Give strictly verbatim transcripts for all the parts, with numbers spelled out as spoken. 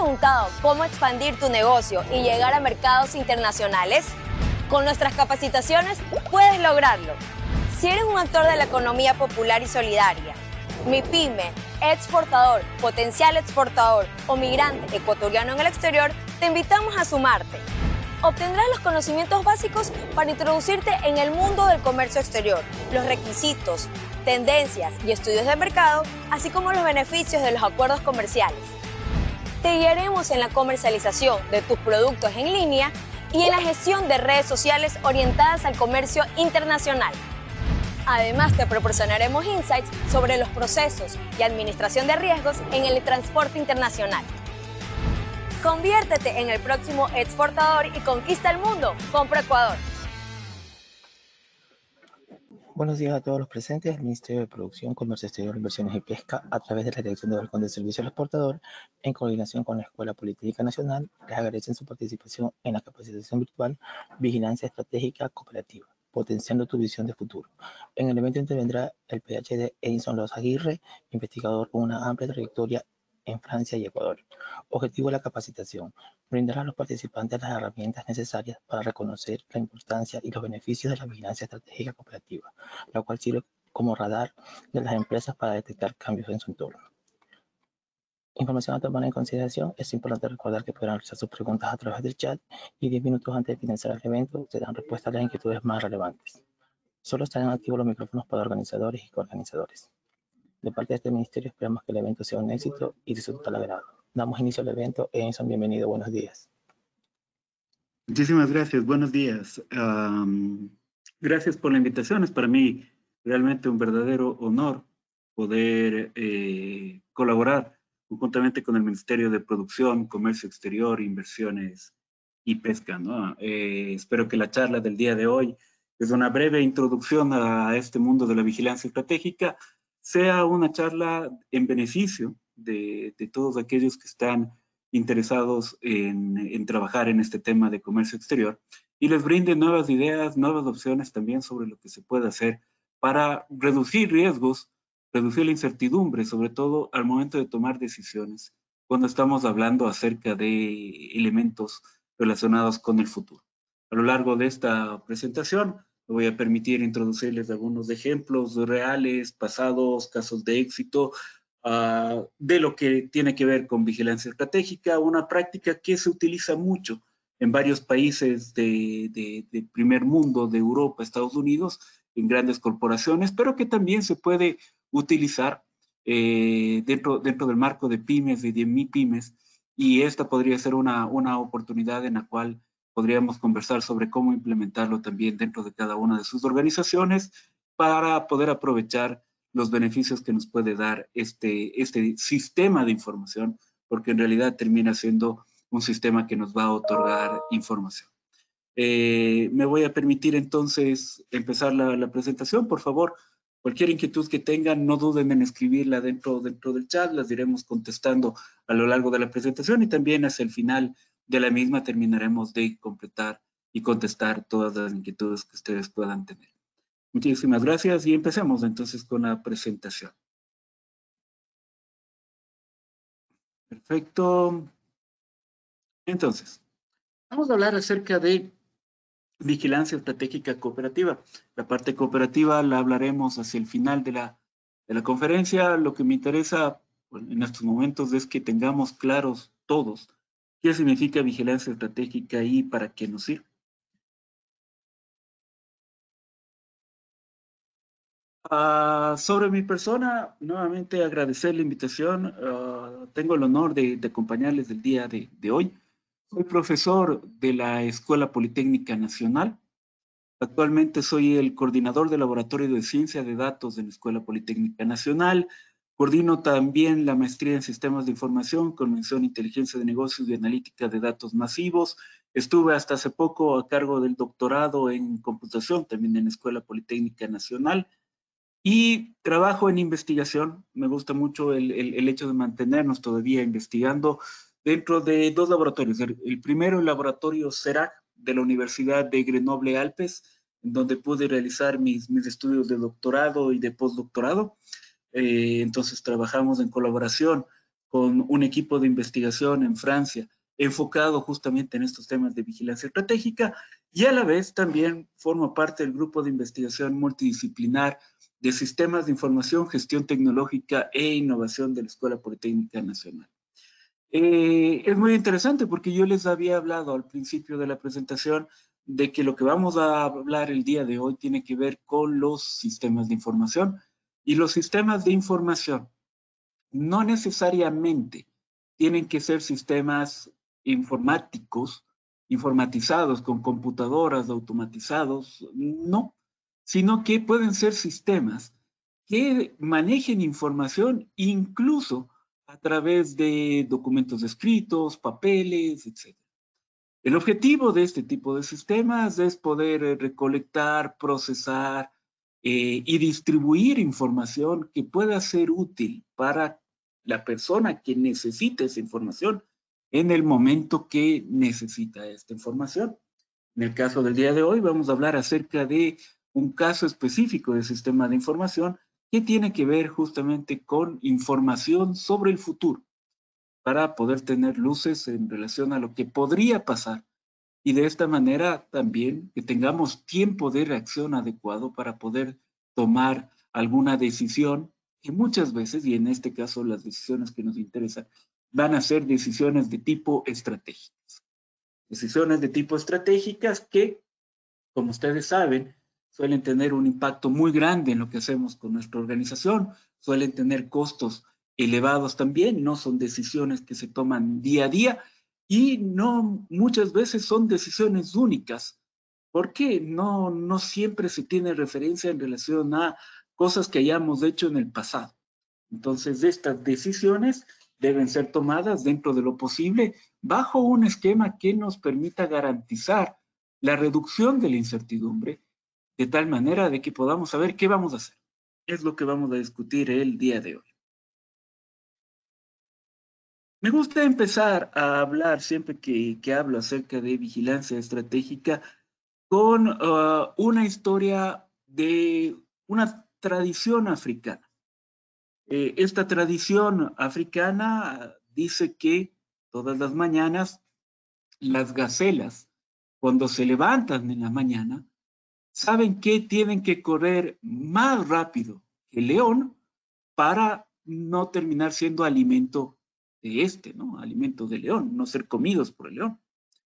preguntado cómo expandir tu negocio y llegar a mercados internacionales? Con nuestras capacitaciones puedes lograrlo. Si eres un actor de la economía popular y solidaria, MIPYME, exportador, potencial exportador o migrante ecuatoriano en el exterior, te invitamos a sumarte. Obtendrás los conocimientos básicos para introducirte en el mundo del comercio exterior, los requisitos, tendencias y estudios de mercado, así como los beneficios de los acuerdos comerciales. Te guiaremos en la comercialización de tus productos en línea y en la gestión de redes sociales orientadas al comercio internacional. Además, te proporcionaremos insights sobre los procesos y administración de riesgos en el transporte internacional. Conviértete en el próximo exportador y conquista el mundo con ProEcuador. Buenos días a todos los presentes. El Ministerio de Producción, Comercio Exterior, Inversiones y Pesca, a través de la Dirección de Balcón de Servicio al Exportador, en coordinación con la Escuela Politécnica Nacional, les agradecen su participación en la capacitación virtual Vigilancia Estratégica Cooperativa, potenciando tu visión de futuro. En el evento intervendrá el P H D Edison Los Aguirre, investigador con una amplia trayectoria en Francia y Ecuador. Objetivo de la capacitación: brindar a los participantes las herramientas necesarias para reconocer la importancia y los beneficios de la vigilancia estratégica cooperativa, la cual sirve como radar de las empresas para detectar cambios en su entorno. Información a tomar en consideración: es importante recordar que podrán realizar sus preguntas a través del chat y diez minutos antes de finalizar el evento se dan respuesta a las inquietudes más relevantes. Solo estarán activos los micrófonos para organizadores y coorganizadores. De parte de este ministerio esperamos que el evento sea un éxito y de su total agrado. Damos inicio al evento. Edison, bienvenido, buenos días. Muchísimas gracias, buenos días. Um, gracias por la invitación. Es para mí realmente un verdadero honor poder eh, colaborar conjuntamente con el Ministerio de Producción, Comercio Exterior, Inversiones y Pesca, ¿no? Eh, espero que la charla del día de hoy, que es una breve introducción a este mundo de la vigilancia estratégica, sea una charla en beneficio de, de todos aquellos que están interesados en, en trabajar en este tema de comercio exterior y les brinde nuevas ideas, nuevas opciones también sobre lo que se puede hacer para reducir riesgos, reducir la incertidumbre, sobre todo al momento de tomar decisiones, cuando estamos hablando acerca de elementos relacionados con el futuro. A lo largo de esta presentación me voy a permitir introducirles algunos ejemplos reales, pasados, casos de éxito, Uh, de lo que tiene que ver con vigilancia estratégica, una práctica que se utiliza mucho en varios países de, de, de primer mundo, de Europa, Estados Unidos, en grandes corporaciones, pero que también se puede utilizar eh, dentro, dentro del marco de pymes y de MIPYMES, y esta podría ser una, una oportunidad en la cual podríamos conversar sobre cómo implementarlo también dentro de cada una de sus organizaciones para poder aprovechar los beneficios que nos puede dar este, este sistema de información, porque en realidad termina siendo un sistema que nos va a otorgar información. Eh, me voy a permitir entonces empezar la, la presentación. Por favor, cualquier inquietud que tengan, no duden en escribirla dentro, dentro del chat, las iremos contestando a lo largo de la presentación y también hacia el final de la misma terminaremos de completar y contestar todas las inquietudes que ustedes puedan tener. Muchísimas gracias y empecemos entonces con la presentación. Perfecto. Entonces, vamos a hablar acerca de vigilancia estratégica cooperativa. La parte cooperativa la hablaremos hacia el final de la, de la conferencia. Lo que me interesa bueno, en estos momentos es que tengamos claros todos qué significa vigilancia estratégica y para qué nos sirve. Uh, sobre mi persona, nuevamente agradecer la invitación. Uh, tengo el honor de, de acompañarles el día de, de hoy. Soy profesor de la Escuela Politécnica Nacional. Actualmente soy el coordinador del Laboratorio de Ciencia de Datos de la Escuela Politécnica Nacional. Coordino también la maestría en Sistemas de Información con mención Inteligencia de Negocios y Analítica de Datos Masivos. Estuve hasta hace poco a cargo del doctorado en Computación, también en la Escuela Politécnica Nacional. Y trabajo en investigación. Me gusta mucho el, el, el hecho de mantenernos todavía investigando dentro de dos laboratorios. El, el primero, el laboratorio CERAC de la Universidad de Grenoble-Alpes, en donde pude realizar mis, mis estudios de doctorado y de postdoctorado. Eh, entonces trabajamos en colaboración con un equipo de investigación en Francia enfocado justamente en estos temas de vigilancia estratégica, y a la vez también formo parte del grupo de investigación multidisciplinar de sistemas de información, gestión tecnológica e innovación de la Escuela Politécnica Nacional. Eh, es muy interesante porque yo les había hablado al principio de la presentación de que lo que vamos a hablar el día de hoy tiene que ver con los sistemas de información, y los sistemas de información no necesariamente tienen que ser sistemas informáticos, informatizados con computadoras, automatizados, no, sino que pueden ser sistemas que manejen información incluso a través de documentos escritos, papeles, etcétera. El objetivo de este tipo de sistemas es poder eh, recolectar, procesar eh, y distribuir información que pueda ser útil para la persona que necesita esa información en el momento que necesita esta información. En el caso del día de hoy vamos a hablar acerca de un caso específico de sistema de información que tiene que ver justamente con información sobre el futuro, para poder tener luces en relación a lo que podría pasar, y de esta manera también que tengamos tiempo de reacción adecuado para poder tomar alguna decisión, que muchas veces, y en este caso las decisiones que nos interesan, van a ser decisiones de tipo estratégicas. Decisiones de tipo estratégicas que, como ustedes saben, suelen tener un impacto muy grande en lo que hacemos con nuestra organización, suelen tener costos elevados también, no son decisiones que se toman día a día, y no, muchas veces son decisiones únicas, porque no, no siempre se tiene referencia en relación a cosas que hayamos hecho en el pasado. Entonces, estas decisiones deben ser tomadas dentro de lo posible bajo un esquema que nos permita garantizar la reducción de la incertidumbre, de tal manera de que podamos saber qué vamos a hacer. Es lo que vamos a discutir el día de hoy. Me gusta empezar a hablar siempre que, que hablo acerca de vigilancia estratégica con uh, una historia de una tradición africana. Eh, esta tradición africana dice que todas las mañanas las gacelas, cuando se levantan en la mañana, saben que tienen que correr más rápido que el león para no terminar siendo alimento de este, ¿no? Alimento del león, no ser comidos por el león.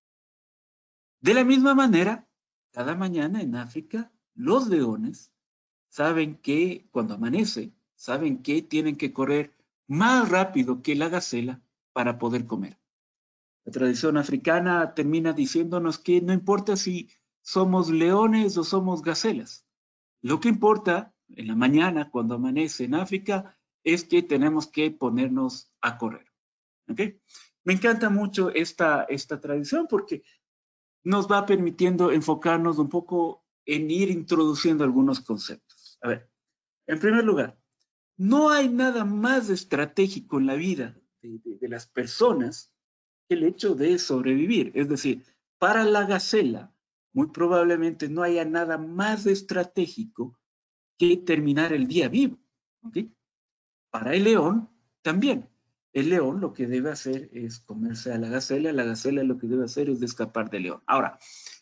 De la misma manera, cada mañana en África, los leones saben que cuando amanece, saben que tienen que correr más rápido que la gacela para poder comer. La tradición africana termina diciéndonos que no importa si somos leones o somos gacelas. Lo que importa en la mañana cuando amanece en África es que tenemos que ponernos a correr. ¿Okay? Me encanta mucho esta, esta tradición porque nos va permitiendo enfocarnos un poco en ir introduciendo algunos conceptos. A ver, en primer lugar, no hay nada más estratégico en la vida de, de, de las personas que el hecho de sobrevivir. Es decir, para la gacela, muy probablemente no haya nada más estratégico que terminar el día vivo. ¿Okay? Para el león, también. El león lo que debe hacer es comerse a la gacela, la gacela lo que debe hacer es escapar del león. Ahora,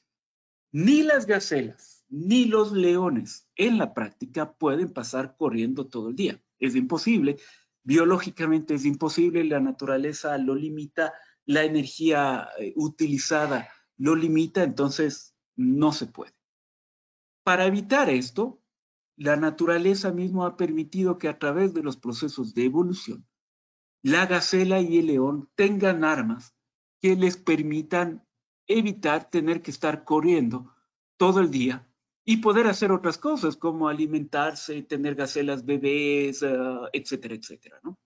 ni las gacelas ni los leones en la práctica pueden pasar corriendo todo el día. Es imposible, biológicamente es imposible, la naturaleza lo limita, la energía eh, utilizada lo limita, entonces no se puede. Para evitar esto, la naturaleza misma ha permitido que a través de los procesos de evolución, la gacela y el león tengan armas que les permitan evitar tener que estar corriendo todo el día y poder hacer otras cosas como alimentarse, tener gacelas bebés, uh, etcétera, etcétera, ¿no?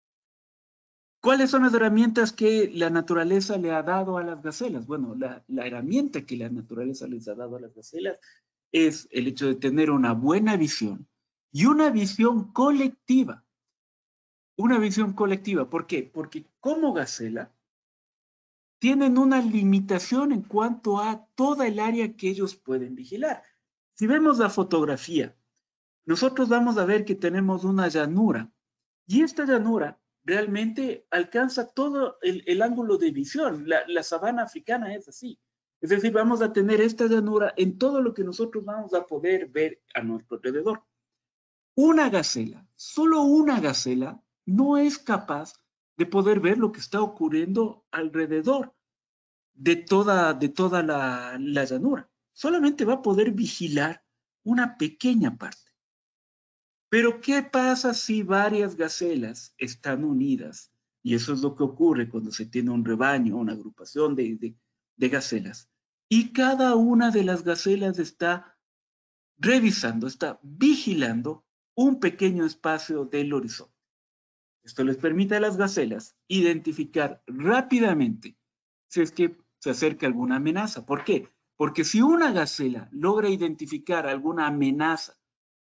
¿Cuáles son las herramientas que la naturaleza le ha dado a las gacelas? Bueno, la, la herramienta que la naturaleza les ha dado a las gacelas es el hecho de tener una buena visión y una visión colectiva. Una visión colectiva. ¿Por qué? Porque como gacela tienen una limitación en cuanto a toda el área que ellos pueden vigilar. Si vemos la fotografía, nosotros vamos a ver que tenemos una llanura y esta llanura realmente alcanza todo el, el ángulo de visión. La, la sabana africana es así. Es decir, vamos a tener esta llanura en todo lo que nosotros vamos a poder ver a nuestro alrededor. Una gacela, solo una gacela, no es capaz de poder ver lo que está ocurriendo alrededor de toda, de toda la, la llanura. Solamente va a poder vigilar una pequeña parte. Pero ¿qué pasa si varias gacelas están unidas? Y eso es lo que ocurre cuando se tiene un rebaño, una agrupación de, de, de gacelas. Y cada una de las gacelas está revisando, está vigilando un pequeño espacio del horizonte. Esto les permite a las gacelas identificar rápidamente si es que se acerca alguna amenaza. ¿Por qué? Porque si una gacela logra identificar alguna amenaza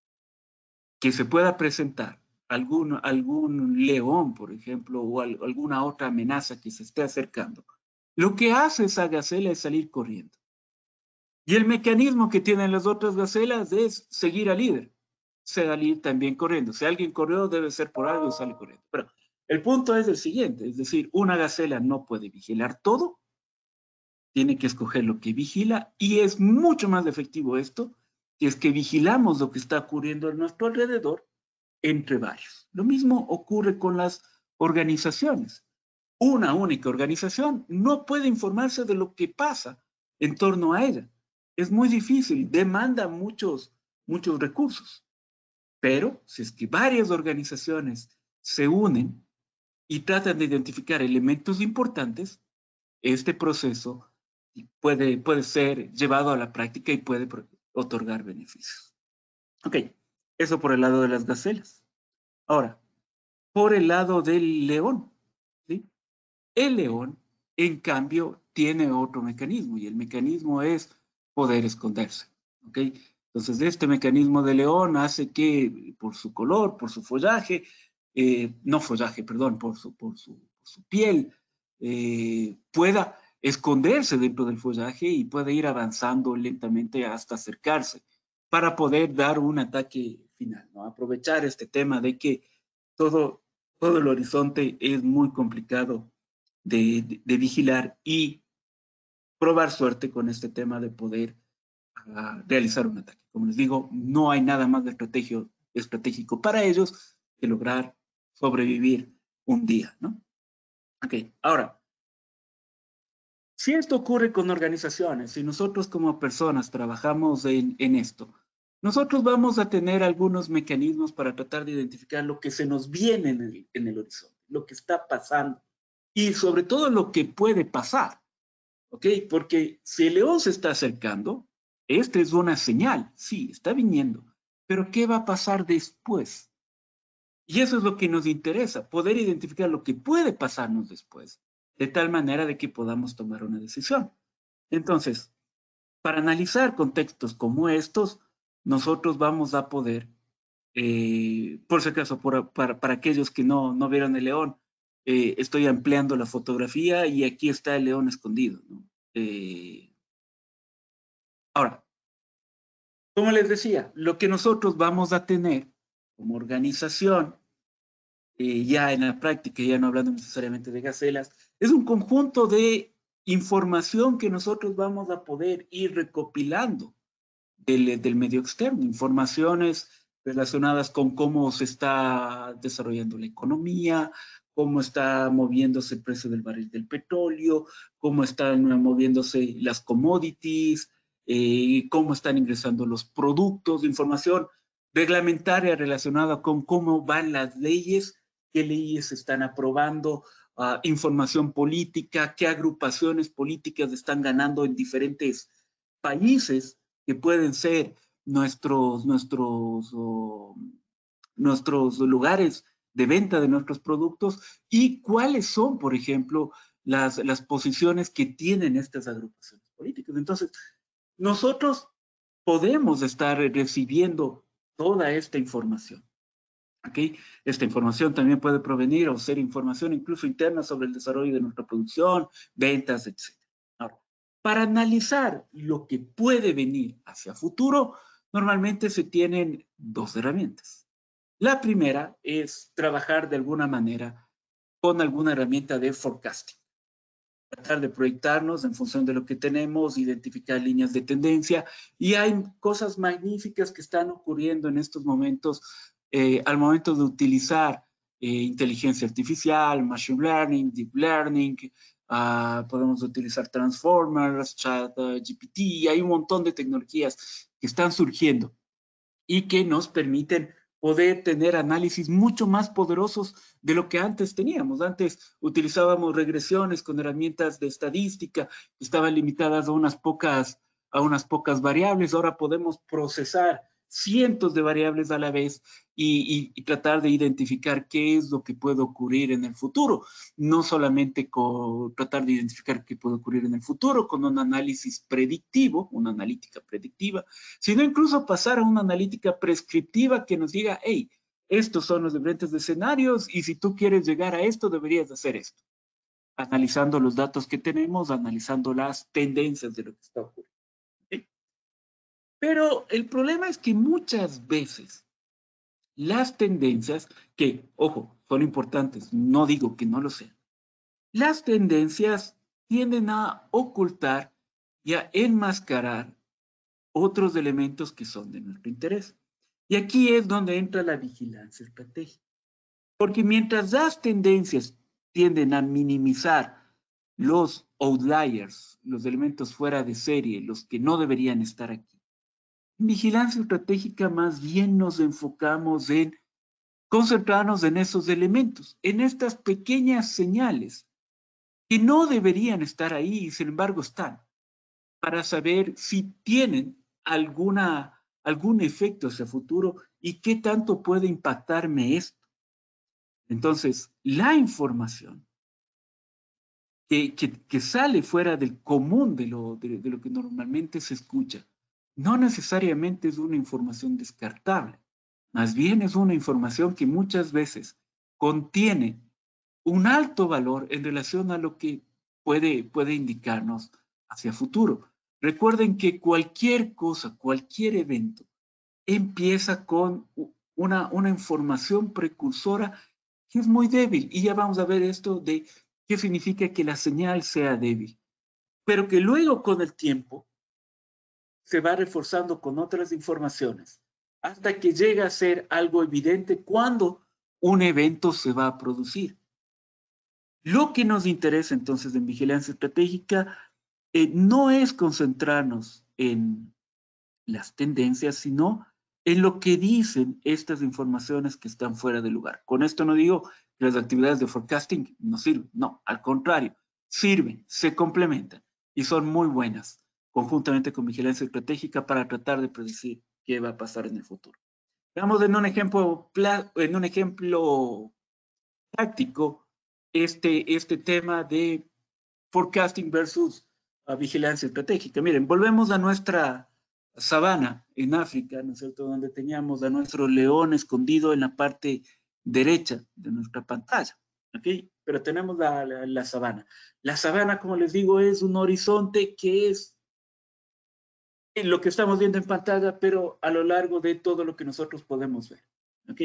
que se pueda presentar, algún, algún león, por ejemplo, o al, alguna otra amenaza que se esté acercando, lo que hace esa gacela es salir corriendo. Y el mecanismo que tienen las otras gacelas es seguir al líder, salir también corriendo. Si alguien corrió, debe ser por algo y sale corriendo. Pero el punto es el siguiente, es decir, una gacela no puede vigilar todo, tiene que escoger lo que vigila, y es mucho más efectivo esto, que es que vigilamos lo que está ocurriendo a nuestro alrededor entre varios. Lo mismo ocurre con las organizaciones. Una única organización no puede informarse de lo que pasa en torno a ella. Es muy difícil, demanda muchos, muchos recursos. Pero si es que varias organizaciones se unen y tratan de identificar elementos importantes, este proceso puede, puede ser llevado a la práctica y puede otorgar beneficios. Ok, eso por el lado de las gacelas. Ahora, por el lado del león, ¿sí? El león, en cambio, tiene otro mecanismo, y el mecanismo es poder esconderse, ¿ok? Entonces, este mecanismo de león hace que, por su color, por su follaje, eh, no follaje, perdón, por su, por su, por su piel, eh, pueda esconderse dentro del follaje y puede ir avanzando lentamente hasta acercarse para poder dar un ataque final, ¿no? Aprovechar este tema de que todo, todo el horizonte es muy complicado de, de, de vigilar y probar suerte con este tema de poder uh, realizar un ataque. Como les digo, no hay nada más de estrategio, estratégico para ellos que lograr sobrevivir un día, ¿no? Ok, ahora, si esto ocurre con organizaciones, si nosotros como personas trabajamos en, en esto, nosotros vamos a tener algunos mecanismos para tratar de identificar lo que se nos viene en el, en el horizonte, lo que está pasando y sobre todo lo que puede pasar, ¿ok? Porque si el león se está acercando, esta es una señal, sí, está viniendo, pero ¿qué va a pasar después? Y eso es lo que nos interesa, poder identificar lo que puede pasarnos después, de tal manera de que podamos tomar una decisión. Entonces, para analizar contextos como estos, nosotros vamos a poder, eh, por si acaso, por, para, para aquellos que no, no vieron el león, eh, estoy ampliando la fotografía y aquí está el león escondido, ¿no? Eh, ahora, como les decía, lo que nosotros vamos a tener como organización, eh, ya en la práctica, ya no hablando necesariamente de gacelas, es un conjunto de información que nosotros vamos a poder ir recopilando del, del medio externo, informaciones relacionadas con cómo se está desarrollando la economía, cómo está moviéndose el precio del barril del petróleo, cómo están moviéndose las commodities, eh, cómo están ingresando los productos, información reglamentaria relacionada con cómo van las leyes, qué leyes se están aprobando, uh, información política, qué agrupaciones políticas están ganando en diferentes países, que pueden ser nuestros, nuestros, oh, nuestros lugares de venta de nuestros productos, y cuáles son, por ejemplo, las, las posiciones que tienen estas agrupaciones políticas. Entonces, nosotros podemos estar recibiendo toda esta información. ¿Okay? Esta información también puede provenir o ser información incluso interna sobre el desarrollo de nuestra producción, ventas, etcétera. Ahora, para analizar lo que puede venir hacia futuro, normalmente se tienen dos herramientas. La primera es trabajar de alguna manera con alguna herramienta de forecasting. Tratar de proyectarnos en función de lo que tenemos, identificar líneas de tendencia, y hay cosas magníficas que están ocurriendo en estos momentos eh, al momento de utilizar eh, inteligencia artificial, machine learning, deep learning, uh, podemos utilizar transformers, chat uh, G P T, hay un montón de tecnologías que están surgiendo y que nos permiten poder tener análisis mucho más poderosos de lo que antes teníamos. Antes utilizábamos regresiones con herramientas de estadística que estaban limitadas a unas pocas, a unas pocas variables. Ahora podemos procesar cientos de variables a la vez y, y, y tratar de identificar qué es lo que puede ocurrir en el futuro. No solamente con, tratar de identificar qué puede ocurrir en el futuro con un análisis predictivo, una analítica predictiva, sino incluso pasar a una analítica prescriptiva que nos diga, hey, estos son los diferentes escenarios y si tú quieres llegar a esto, deberías hacer esto. Analizando los datos que tenemos, analizando las tendencias de lo que está ocurriendo. ¿Okay? Pero el problema es que muchas veces las tendencias, que, ojo, son importantes, no digo que no lo sean, las tendencias tienden a ocultar y a enmascarar otros elementos que son de nuestro interés. Y aquí es donde entra la vigilancia estratégica. Porque mientras las tendencias tienden a minimizar los outliers, los elementos fuera de serie, los que no deberían estar aquí, en vigilancia estratégica más bien nos enfocamos en concentrarnos en esos elementos, en estas pequeñas señales que no deberían estar ahí y sin embargo están, para saber si tienen alguna, algún efecto hacia futuro y qué tanto puede impactarme esto. Entonces, la información que, que, que sale fuera del común de lo, de, de lo que normalmente se escucha, no necesariamente es una información descartable, más bien es una información que muchas veces contiene un alto valor en relación a lo que puede, puede indicarnos hacia futuro. Recuerden que cualquier cosa, cualquier evento, empieza con una, una información precursora que es muy débil. Y ya vamos a ver esto de qué significa que la señal sea débil. Pero que luego con el tiempo se va reforzando con otras informaciones hasta que llega a ser algo evidente cuando un evento se va a producir. Lo que nos interesa entonces en vigilancia estratégica eh, no es concentrarnos en las tendencias, sino en lo que dicen estas informaciones que están fuera de lugar. Con esto no digo que las actividades de forecasting no sirven, no, al contrario, sirven, se complementan y son muy buenas conjuntamente con vigilancia estratégica para tratar de predecir qué va a pasar en el futuro. Veamos en un ejemplo, en un ejemplo práctico este, este tema de forecasting versus uh, vigilancia estratégica. Miren, volvemos a nuestra sabana en África, ¿no es cierto?, donde teníamos a nuestro león escondido en la parte derecha de nuestra pantalla, ¿ok? Pero tenemos la, la, la sabana. La sabana, como les digo, es un horizonte que es lo que estamos viendo en pantalla, pero a lo largo de todo lo que nosotros podemos ver, ¿ok?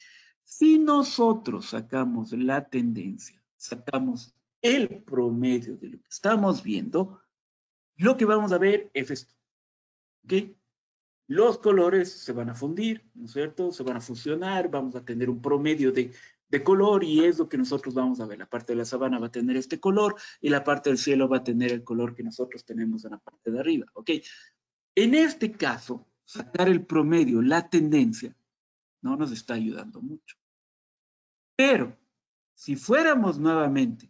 Si nosotros sacamos la tendencia, sacamos el promedio de lo que estamos viendo, lo que vamos a ver es esto, ¿ok? Los colores se van a fundir, ¿no es cierto? Se van a fusionar, vamos a tener un promedio de, de color y es lo que nosotros vamos a ver. La parte de la sabana va a tener este color y la parte del cielo va a tener el color que nosotros tenemos en la parte de arriba, ¿ok? En este caso, sacar el promedio, la tendencia, no nos está ayudando mucho. Pero, si fuéramos nuevamente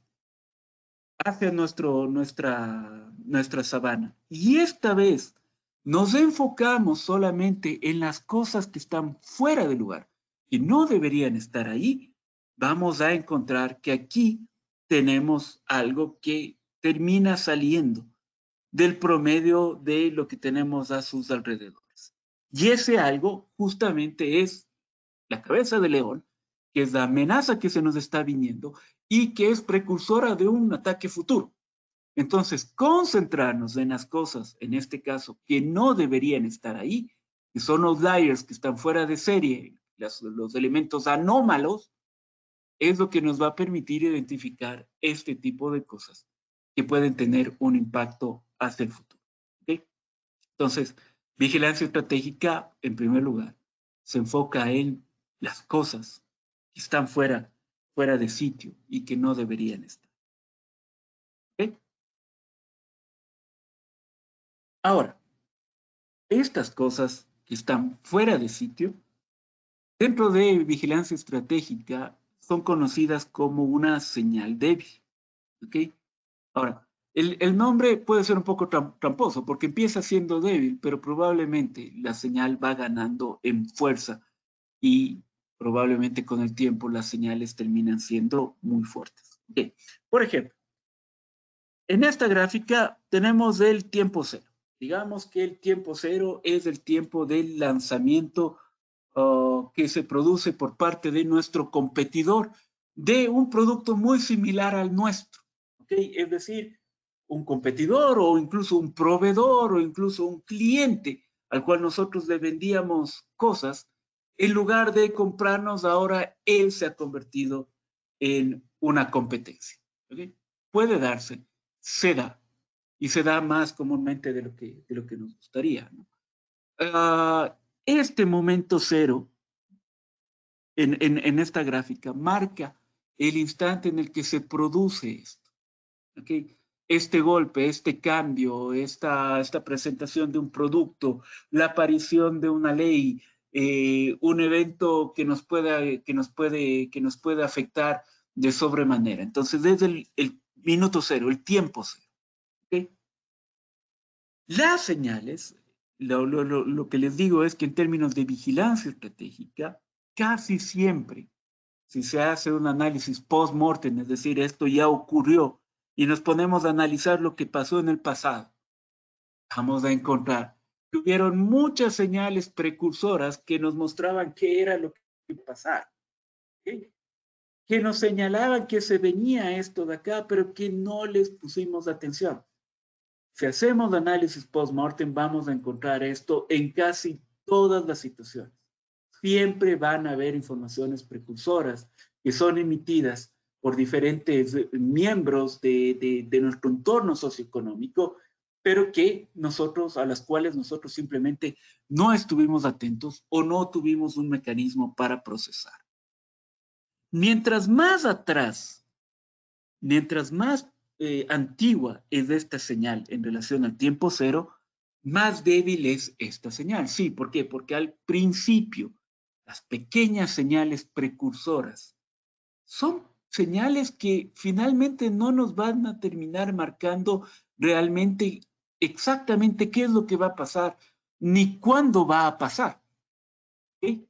hacia nuestro, nuestra, nuestra sabana y esta vez nos enfocamos solamente en las cosas que están fuera de lugar, que no deberían estar ahí, vamos a encontrar que aquí tenemos algo que termina saliendo del promedio de lo que tenemos a sus alrededores. Y ese algo justamente es la cabeza de león, que es la amenaza que se nos está viniendo y que es precursora de un ataque futuro. Entonces, concentrarnos en las cosas, en este caso, que no deberían estar ahí, que son outliers que están fuera de serie, las, los elementos anómalos, es lo que nos va a permitir identificar este tipo de cosas que pueden tener un impacto hacia el futuro. ¿Okay? Entonces, vigilancia estratégica, en primer lugar, se enfoca en las cosas que están fuera, fuera de sitio y que no deberían estar. ¿Okay? Ahora, estas cosas que están fuera de sitio, dentro de vigilancia estratégica, son conocidas como una señal débil. ¿Okay? Ahora, el, el nombre puede ser un poco tramposo porque empieza siendo débil, pero probablemente la señal va ganando en fuerza y probablemente con el tiempo las señales terminan siendo muy fuertes. Okay. Por ejemplo, en esta gráfica tenemos el tiempo cero. Digamos que el tiempo cero es el tiempo del lanzamiento uh, que se produce por parte de nuestro competidor de un producto muy similar al nuestro. ¿Okay? Es decir, un competidor o incluso un proveedor o incluso un cliente al cual nosotros le vendíamos cosas, en lugar de comprarnos, ahora él se ha convertido en una competencia. ¿Okay? Puede darse, se da, y se da más comúnmente de lo que, de lo que nos gustaría, ¿no? Uh, este momento cero en, en, en esta gráfica marca el instante en el que se produce esto. ¿Okay? Este golpe, este cambio, esta, esta presentación de un producto, la aparición de una ley, eh, un evento que nos, pueda, que, nos puede, que nos puede afectar de sobremanera. Entonces, desde el, el minuto cero, el tiempo cero. ¿Okay? Las señales, lo, lo, lo, lo que les digo es que en términos de vigilancia estratégica, casi siempre, si se hace un análisis post-mortem, es decir, esto ya ocurrió, y nos ponemos a analizar lo que pasó en el pasado, vamos a encontrar que hubieron muchas señales precursoras que nos mostraban qué era lo que iba a pasar, ¿okay? Que nos señalaban que se venía esto de acá, pero que no les pusimos atención. Si hacemos análisis post-mortem, vamos a encontrar esto en casi todas las situaciones. Siempre van a haber informaciones precursoras que son emitidas por diferentes miembros de, de, de nuestro entorno socioeconómico, pero que nosotros, a las cuales nosotros simplemente no estuvimos atentos o no tuvimos un mecanismo para procesar. Mientras más atrás, mientras más eh, antigua es esta señal en relación al tiempo cero, más débil es esta señal. Sí, ¿por qué? Porque al principio, las pequeñas señales precursoras son señales que finalmente no nos van a terminar marcando realmente exactamente qué es lo que va a pasar, ni cuándo va a pasar. ¿Okay?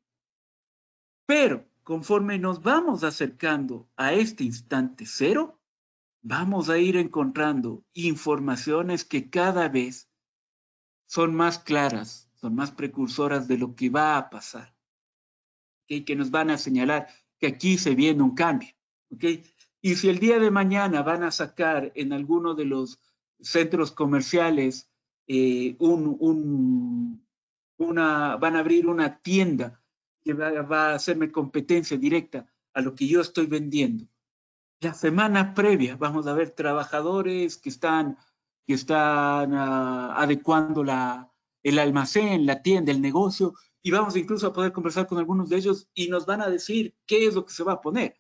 Pero conforme nos vamos acercando a este instante cero, vamos a ir encontrando informaciones que cada vez son más claras, son más precursoras de lo que va a pasar, ¿okay? Que nos van a señalar que aquí se viene un cambio, ¿okay? Y si el día de mañana van a sacar en alguno de los centros comerciales eh, un, un, una, van a abrir una tienda que va, va a hacerme competencia directa a lo que yo estoy vendiendo, la semana previa vamos a ver trabajadores que están, que están uh, adecuando la, el almacén, la tienda, el negocio, y vamos incluso a poder conversar con algunos de ellos y nos van a decir qué es lo que se va a poner.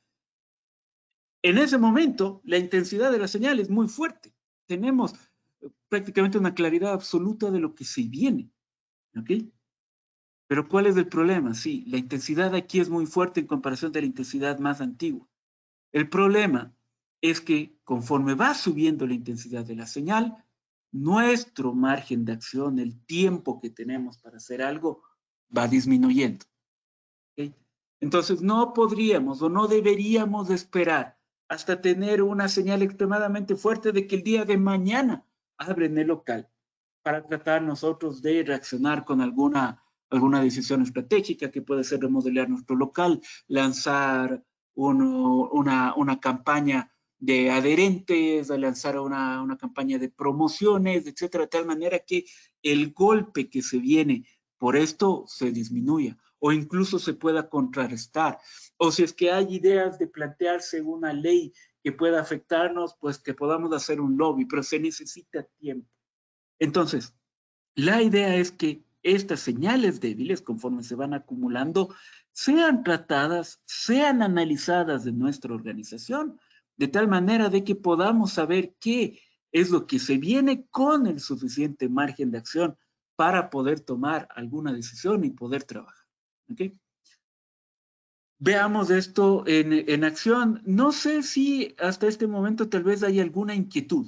En ese momento, la intensidad de la señal es muy fuerte. Tenemos prácticamente una claridad absoluta de lo que se viene. ¿Ok? Pero ¿cuál es el problema? Sí, la intensidad aquí es muy fuerte en comparación de la intensidad más antigua. El problema es que conforme va subiendo la intensidad de la señal, nuestro margen de acción, el tiempo que tenemos para hacer algo, va disminuyendo. ¿Okay? Entonces no podríamos o no deberíamos esperar hasta tener una señal extremadamente fuerte de que el día de mañana abren el local para tratar nosotros de reaccionar con alguna, alguna decisión estratégica que puede ser remodelar nuestro local, lanzar uno, una, una campaña de adherentes, a lanzar una, una campaña de promociones, etcétera, de tal manera que el golpe que se viene por esto se disminuya o incluso se pueda contrarrestar. O si es que hay ideas de plantearse una ley que pueda afectarnos, pues que podamos hacer un lobby, pero se necesita tiempo. Entonces, la idea es que estas señales débiles, conforme se van acumulando, sean tratadas, sean analizadas de nuestra organización, de tal manera de que podamos saber qué es lo que se viene con el suficiente margen de acción para poder tomar alguna decisión y poder trabajar. ¿Okay? Veamos esto en, en acción. No sé si hasta este momento tal vez hay alguna inquietud.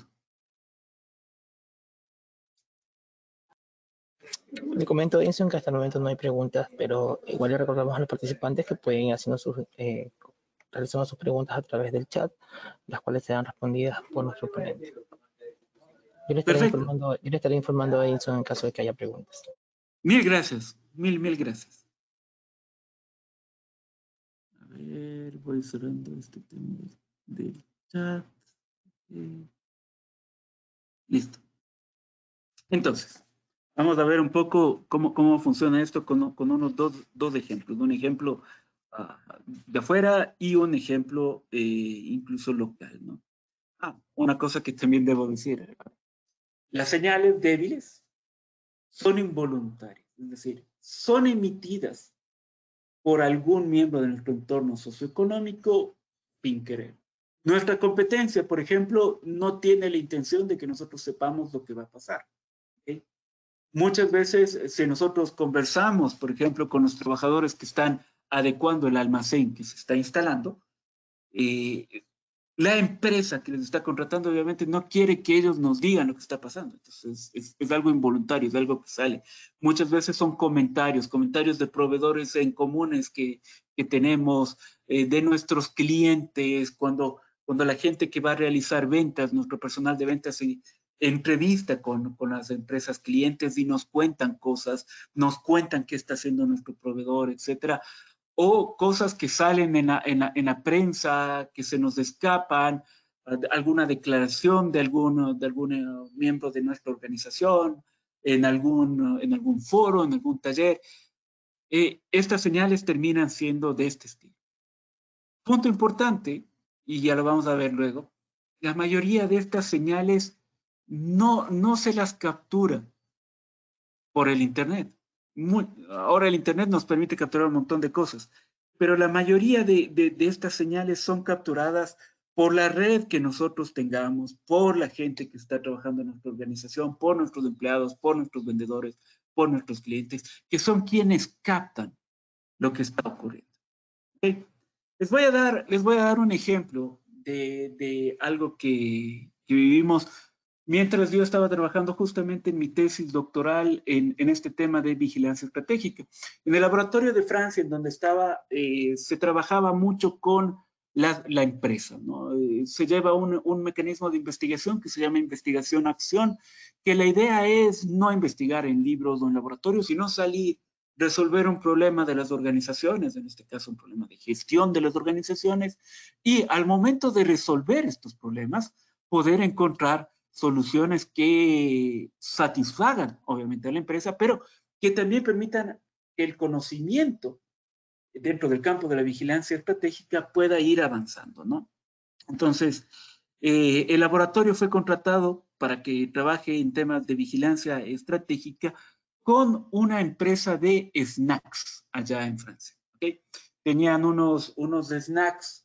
Le comento, Edison, que hasta el momento no hay preguntas, pero igual le recordamos a los participantes que pueden ir haciendo sus, eh, realizando sus preguntas a través del chat, las cuales serán respondidas por nuestro ponente. Yo le estaré Perfecto. informando, yo le estaré informando a Edison en caso de que haya preguntas. Mil gracias. Mil, mil gracias. A ver, voy cerrando este tema del chat. Eh, listo. Entonces, vamos a ver un poco cómo, cómo funciona esto con, con unos dos, dos ejemplos. Un ejemplo uh, de afuera y un ejemplo eh, incluso local, ¿no? Ah, una cosa que también debo decir. Las señales débiles son involuntarias, es decir, son emitidas por algún miembro de nuestro entorno socioeconómico sin querer. Nuestra competencia, por ejemplo, no tiene la intención de que nosotros sepamos lo que va a pasar. ¿Okay? Muchas veces, si nosotros conversamos, por ejemplo, con los trabajadores que están adecuando el almacén que se está instalando, eh, la empresa que les está contratando obviamente no quiere que ellos nos digan lo que está pasando. Entonces es, es algo involuntario, es algo que sale. Muchas veces son comentarios, comentarios de proveedores en comunes que, que tenemos, eh, de nuestros clientes, cuando, cuando la gente que va a realizar ventas, nuestro personal de ventas se entrevista con, con las empresas clientes y nos cuentan cosas, nos cuentan qué está haciendo nuestro proveedor, etcétera. O cosas que salen en la, en, la, en la prensa, que se nos escapan, alguna declaración de algún, de algún miembro de nuestra organización, en algún, en algún foro, en algún taller. Eh, estas señales terminan siendo de este estilo. Punto importante, y ya lo vamos a ver luego, la mayoría de estas señales no, no se las captura por el Internet. Muy, ahora el Internet nos permite capturar un montón de cosas, pero la mayoría de, de, de estas señales son capturadas por la red que nosotros tengamos, por la gente que está trabajando en nuestra organización, por nuestros empleados, por nuestros vendedores, por nuestros clientes, que son quienes captan lo que está ocurriendo. ¿Okay? Les voy a dar, les voy a dar un ejemplo de, de algo que, que vivimos mientras yo estaba trabajando justamente en mi tesis doctoral en, en este tema de vigilancia estratégica. En el laboratorio de Francia, en donde estaba, eh, se trabajaba mucho con la, la empresa, ¿no? Eh, se lleva un, un mecanismo de investigación que se llama investigación-acción, que la idea es no investigar en libros o en laboratorios, sino salir, resolver un problema de las organizaciones, en este caso un problema de gestión de las organizaciones, y al momento de resolver estos problemas, poder encontrar soluciones que satisfagan, obviamente, a la empresa, pero que también permitan que el conocimiento dentro del campo de la vigilancia estratégica pueda ir avanzando, ¿no? Entonces, eh, el laboratorio fue contratado para que trabaje en temas de vigilancia estratégica con una empresa de snacks allá en Francia. ¿Okay? Tenían unos, unos snacks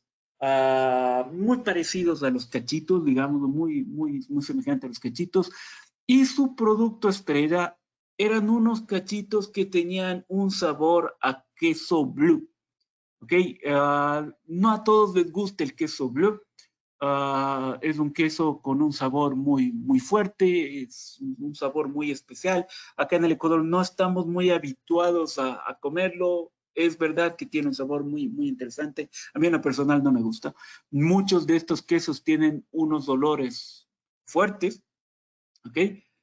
Uh, muy parecidos a los cachitos, digamos, muy, muy, muy semejantes a los cachitos, y su producto estrella eran unos cachitos que tenían un sabor a queso blue. ¿Ok? Uh, no a todos les gusta el queso blue. Uh, es un queso con un sabor muy, muy fuerte, es un sabor muy especial. Acá en el Ecuador no estamos muy habituados a, a comerlo. Es verdad que tiene un sabor muy, muy interesante. A mí en lo personal no me gusta. Muchos de estos quesos tienen unos olores fuertes, ¿ok?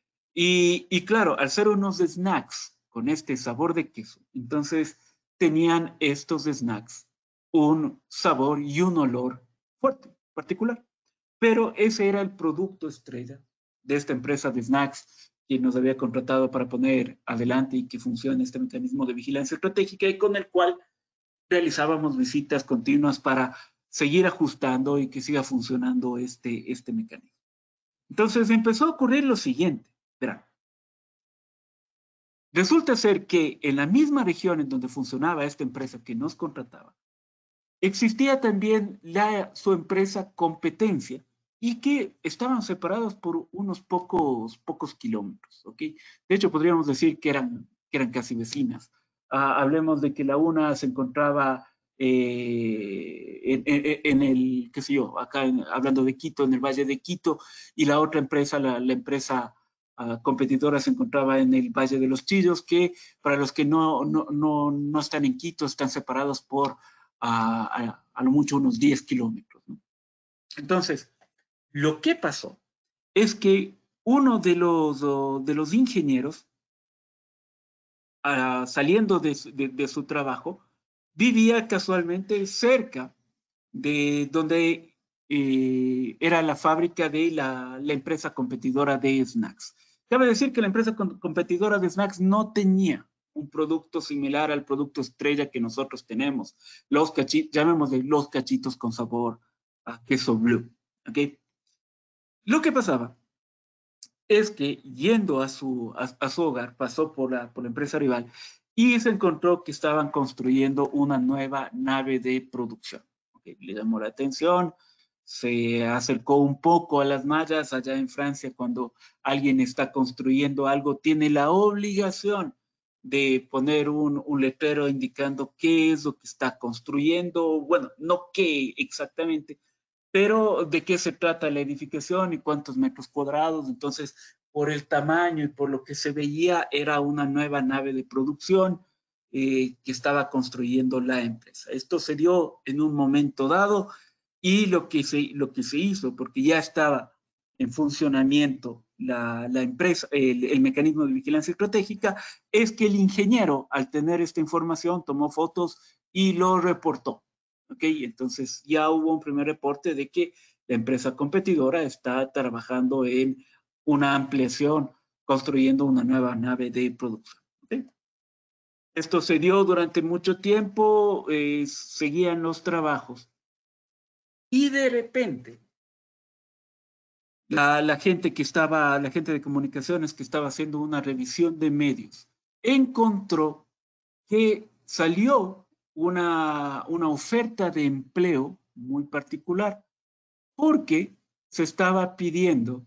Y, y claro, al ser unos snacks con este sabor de queso, entonces tenían estos snacks un sabor y un olor fuerte, particular. Pero ese era el producto estrella de esta empresa de snacks quien nos había contratado para poner adelante y que funcione este mecanismo de vigilancia estratégica y con el cual realizábamos visitas continuas para seguir ajustando y que siga funcionando este, este mecanismo. Entonces empezó a ocurrir lo siguiente, verán. Resulta ser que en la misma región en donde funcionaba esta empresa que nos contrataba, existía también la, su empresa competencia y que estaban separados por unos pocos, pocos kilómetros, ¿ok? De hecho, podríamos decir que eran, que eran casi vecinas. Uh, hablemos de que la una se encontraba eh, en, en, en el, qué sé yo, acá en, hablando de Quito, en el Valle de Quito, y la otra empresa, la, la empresa uh, competidora se encontraba en el Valle de los Chillos, que para los que no, no, no, no están en Quito, están separados por a, a, a lo mucho unos diez kilómetros, ¿no? Entonces, lo que pasó es que uno de los, uh, de los ingenieros, uh, saliendo de, de, de su trabajo, vivía casualmente cerca de donde eh, era la fábrica de la, la empresa competidora de snacks. Cabe decir que la empresa competidora de snacks no tenía un producto similar al producto estrella que nosotros tenemos, los cachitos, llamémosle los cachitos con sabor a queso blue, ¿ok? Lo que pasaba es que yendo a su, a, a su hogar, pasó por la, por la empresa rival y se encontró que estaban construyendo una nueva nave de producción, ¿okay? Le llamó la atención, se acercó un poco a las mallas. Allá en Francia, cuando alguien está construyendo algo, tiene la obligación de poner un, un letrero indicando qué es lo que está construyendo, bueno, no qué exactamente, pero de qué se trata la edificación y cuántos metros cuadrados. Entonces, por el tamaño y por lo que se veía, era una nueva nave de producción eh, que estaba construyendo la empresa. Esto se dio en un momento dado y lo que se, lo que se hizo, porque ya estaba en funcionamiento la, la empresa, el, el mecanismo de vigilancia estratégica, es que el ingeniero, al tener esta información, tomó fotos y lo reportó. ¿Ok? Entonces ya hubo un primer reporte de que la empresa competidora está trabajando en una ampliación, construyendo una nueva nave de producción. ¿Okay? Esto se dio durante mucho tiempo, eh, seguían los trabajos. Y de repente, la, la gente que estaba, la gente de comunicaciones que estaba haciendo una revisión de medios, encontró que salió una, una oferta de empleo muy particular, porque se estaba pidiendo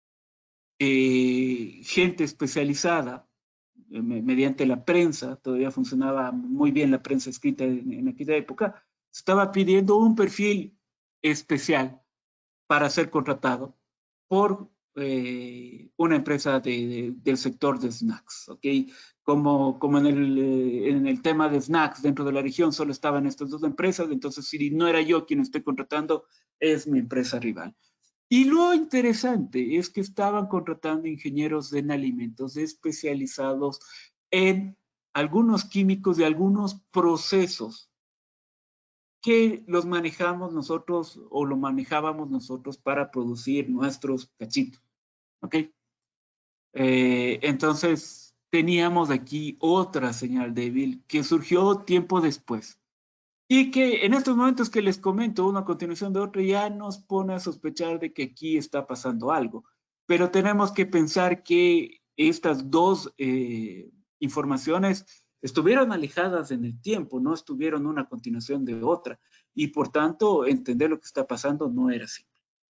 eh, gente especializada eh, mediante la prensa. Todavía funcionaba muy bien la prensa escrita en, en aquella época. Se estaba pidiendo un perfil especial para ser contratado por eh, una empresa de, de, del sector de snacks, ¿ok? Como, como en, el, eh, en el tema de snacks dentro de la región solo estaban estas dos empresas, entonces si no era yo quien estoy contratando, es mi empresa rival. Y lo interesante es que estaban contratando ingenieros en alimentos especializados en algunos químicos y algunos procesos que los manejamos nosotros o lo manejábamos nosotros para producir nuestros cachitos. ¿Ok? Eh, entonces, teníamos aquí otra señal débil que surgió tiempo después y que en estos momentos que les comento, una continuación de otra, ya nos pone a sospechar de que aquí está pasando algo. Pero tenemos que pensar que estas dos eh, informaciones estuvieron alejadas en el tiempo, no estuvieron una continuación de otra, y por tanto entender lo que está pasando no era simple.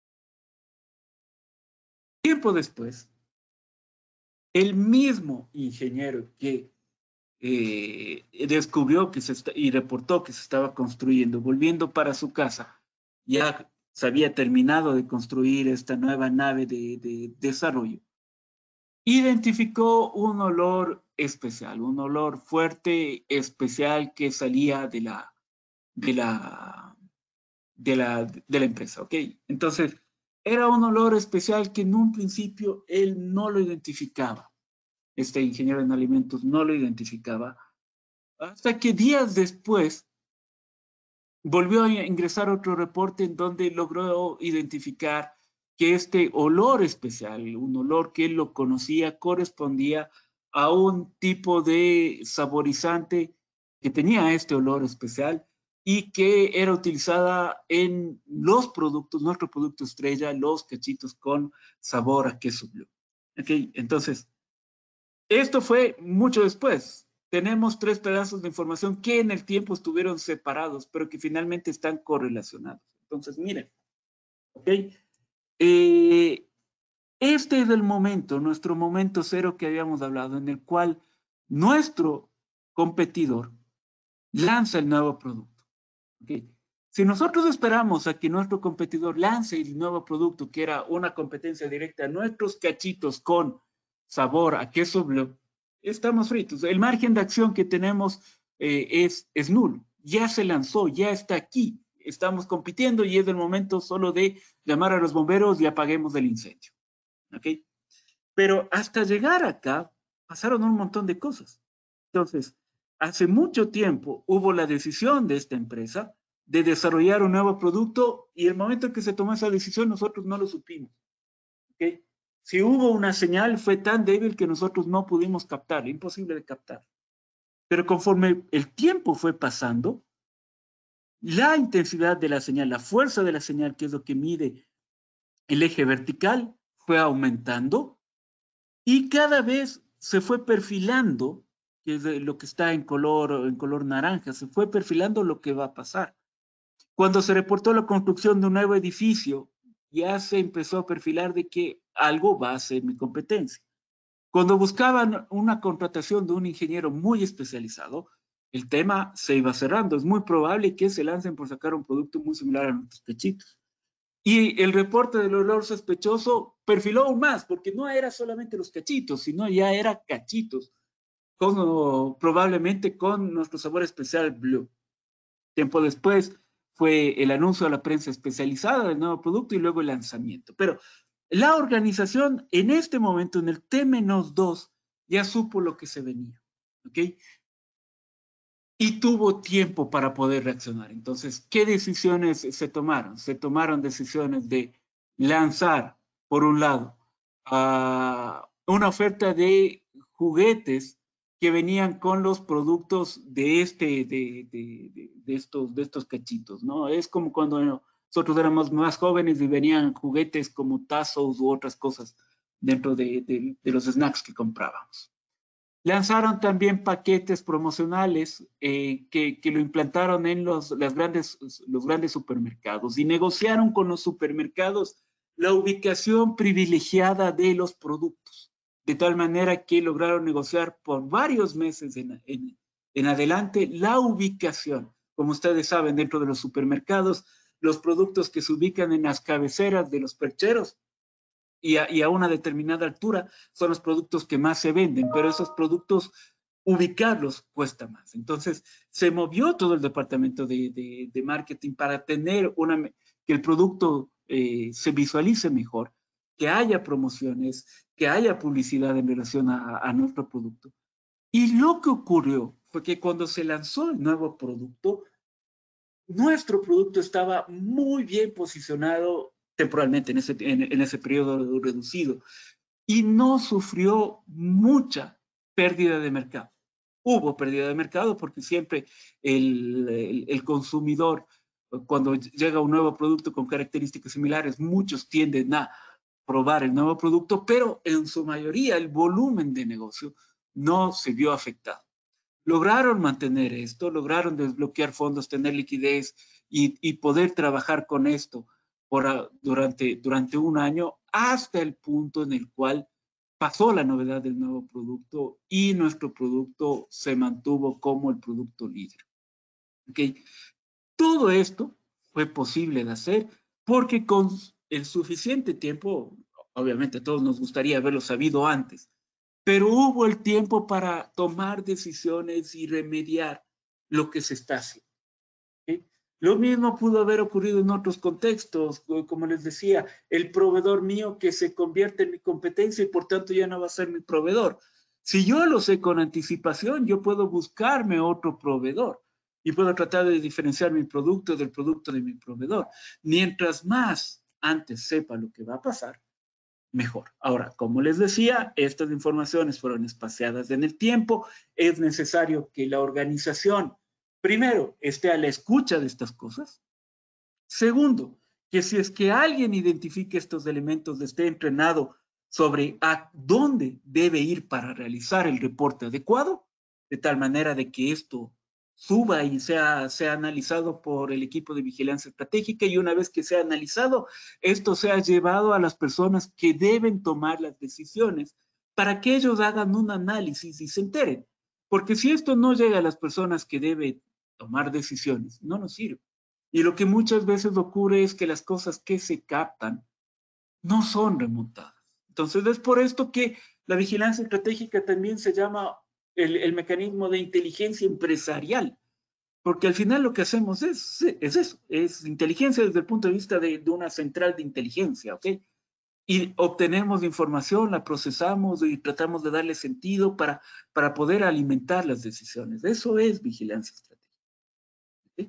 Tiempo después, el mismo ingeniero que eh, descubrió que se está, y reportó que se estaba construyendo, volviendo para su casa, ya se había terminado de construir esta nueva nave de, de desarrollo, identificó un olor especial, un olor fuerte, especial, que salía de la, de la, de la, de la empresa, ¿ok? Entonces, era un olor especial que en un principio él no lo identificaba. Este ingeniero en alimentos no lo identificaba, hasta que días después volvió a ingresar otro reporte en donde logró identificar que este olor especial, un olor que él lo conocía, correspondía a un tipo de saborizante que tenía este olor especial y que era utilizada en los productos, nuestro producto estrella, los cachitos con sabor a queso Blue. Okay, entonces, esto fue mucho después. Tenemos tres pedazos de información que en el tiempo estuvieron separados, pero que finalmente están correlacionados. Entonces, miren, ¿ok? Eh, este es el momento, nuestro momento cero que habíamos hablado, en el cual nuestro competidor lanza el nuevo producto. ¿Okay? Si nosotros esperamos a que nuestro competidor lance el nuevo producto, que era una competencia directa a nuestros cachitos con sabor a queso Blue, estamos fritos. El margen de acción que tenemos eh, es, es nulo. Ya se lanzó, ya está aquí. Estamos compitiendo y es el momento solo de llamar a los bomberos y apaguemos el incendio. ¿Ok? Pero hasta llegar acá pasaron un montón de cosas. Entonces, hace mucho tiempo hubo la decisión de esta empresa de desarrollar un nuevo producto y el momento en que se tomó esa decisión nosotros no lo supimos. ¿Okay? Si hubo una señal fue tan débil que nosotros no pudimos captar, imposible de captar. Pero conforme el tiempo fue pasando, la intensidad de la señal, la fuerza de la señal, que es lo que mide el eje vertical, fue aumentando y cada vez se fue perfilando, que es lo que está en color, en color naranja, se fue perfilando lo que va a pasar. Cuando se reportó la construcción de un nuevo edificio, ya se empezó a perfilar de que algo va a ser mi competencia. Cuando buscaban una contratación de un ingeniero muy especializado, el tema se iba cerrando. Es muy probable que se lancen por sacar un producto muy similar a nuestros cachitos. Y el reporte del olor sospechoso perfiló aún más, porque no era solamente los cachitos, sino ya era cachitos, con, probablemente con nuestro sabor especial Blue. Tiempo después fue el anuncio a la prensa especializada del nuevo producto y luego el lanzamiento. Pero la organización en este momento, en el T menos dos, ya supo lo que se venía, ¿ok? Y tuvo tiempo para poder reaccionar. Entonces, ¿qué decisiones se tomaron? Se tomaron decisiones de lanzar, por un lado, uh, una oferta de juguetes que venían con los productos de, este, de, de, de, de, estos, de estos cachitos, ¿no? Es como cuando nosotros éramos más jóvenes y venían juguetes como tazos u otras cosas dentro de, de, de los snacks que comprábamos. Lanzaron también paquetes promocionales eh, que, que lo implantaron en los, las grandes, los grandes supermercados y negociaron con los supermercados la ubicación privilegiada de los productos, de tal manera que lograron negociar por varios meses en, en, en adelante la ubicación. Como ustedes saben, dentro de los supermercados, los productos que se ubican en las cabeceras de los percheros y a, y a una determinada altura son los productos que más se venden, pero esos productos ubicarlos cuesta más. Entonces, se movió todo el departamento de, de, de marketing para tener una, que el producto eh, se visualice mejor, que haya promociones, que haya publicidad en relación a, a nuestro producto. Y lo que ocurrió fue que cuando se lanzó el nuevo producto, nuestro producto estaba muy bien posicionado temporalmente en ese, en, en ese periodo reducido y no sufrió mucha pérdida de mercado. Hubo pérdida de mercado porque siempre el, el, el consumidor, cuando llega un nuevo producto con características similares, muchos tienden a probar el nuevo producto, pero en su mayoría el volumen de negocio no se vio afectado. Lograron mantener esto, lograron desbloquear fondos, tener liquidez y, y poder trabajar con esto por, durante, durante un año hasta el punto en el cual pasó la novedad del nuevo producto y nuestro producto se mantuvo como el producto líder. ¿Okay? Todo esto fue posible de hacer porque con el suficiente tiempo, obviamente a todos nos gustaría haberlo sabido antes, pero hubo el tiempo para tomar decisiones y remediar lo que se está haciendo. ¿Sí? Lo mismo pudo haber ocurrido en otros contextos, como les decía, el proveedor mío que se convierte en mi competencia y por tanto ya no va a ser mi proveedor. Si yo lo sé con anticipación, yo puedo buscarme otro proveedor y puedo tratar de diferenciar mi producto del producto de mi proveedor. Mientras más antes sepa lo que va a pasar, mejor. Ahora, como les decía, estas informaciones fueron espaciadas en el tiempo. Es necesario que la organización, primero, esté a la escucha de estas cosas. Segundo, que si es que alguien identifique estos elementos, esté entrenado sobre a dónde debe ir para realizar el reporte adecuado, de tal manera de que esto suba y sea, sea analizado por el equipo de vigilancia estratégica, y una vez que sea analizado, esto sea llevado a las personas que deben tomar las decisiones para que ellos hagan un análisis y se enteren. Porque si esto no llega a las personas que deben tomar decisiones, no nos sirve. Y lo que muchas veces ocurre es que las cosas que se captan no son remontadas. Entonces es por esto que la vigilancia estratégica también se llama el, el mecanismo de inteligencia empresarial, porque al final lo que hacemos es, es eso, es inteligencia desde el punto de vista de, de una central de inteligencia, ¿ok? Y obtenemos información, la procesamos y tratamos de darle sentido para, para poder alimentar las decisiones. Eso es vigilancia estratégica. ¿Okay?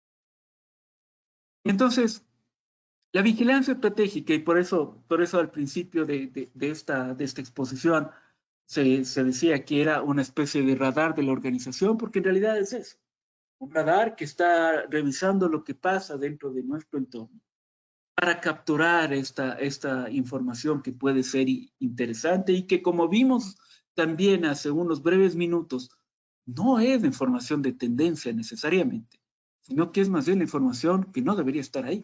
Entonces, la vigilancia estratégica, y por eso, por eso al principio de, de, de, esta, de esta exposición se, se decía que era una especie de radar de la organización, porque en realidad es eso, un radar que está revisando lo que pasa dentro de nuestro entorno para capturar esta, esta información que puede ser interesante y que, como vimos también hace unos breves minutos, no es información de tendencia necesariamente, sino que es más bien la información que no debería estar ahí.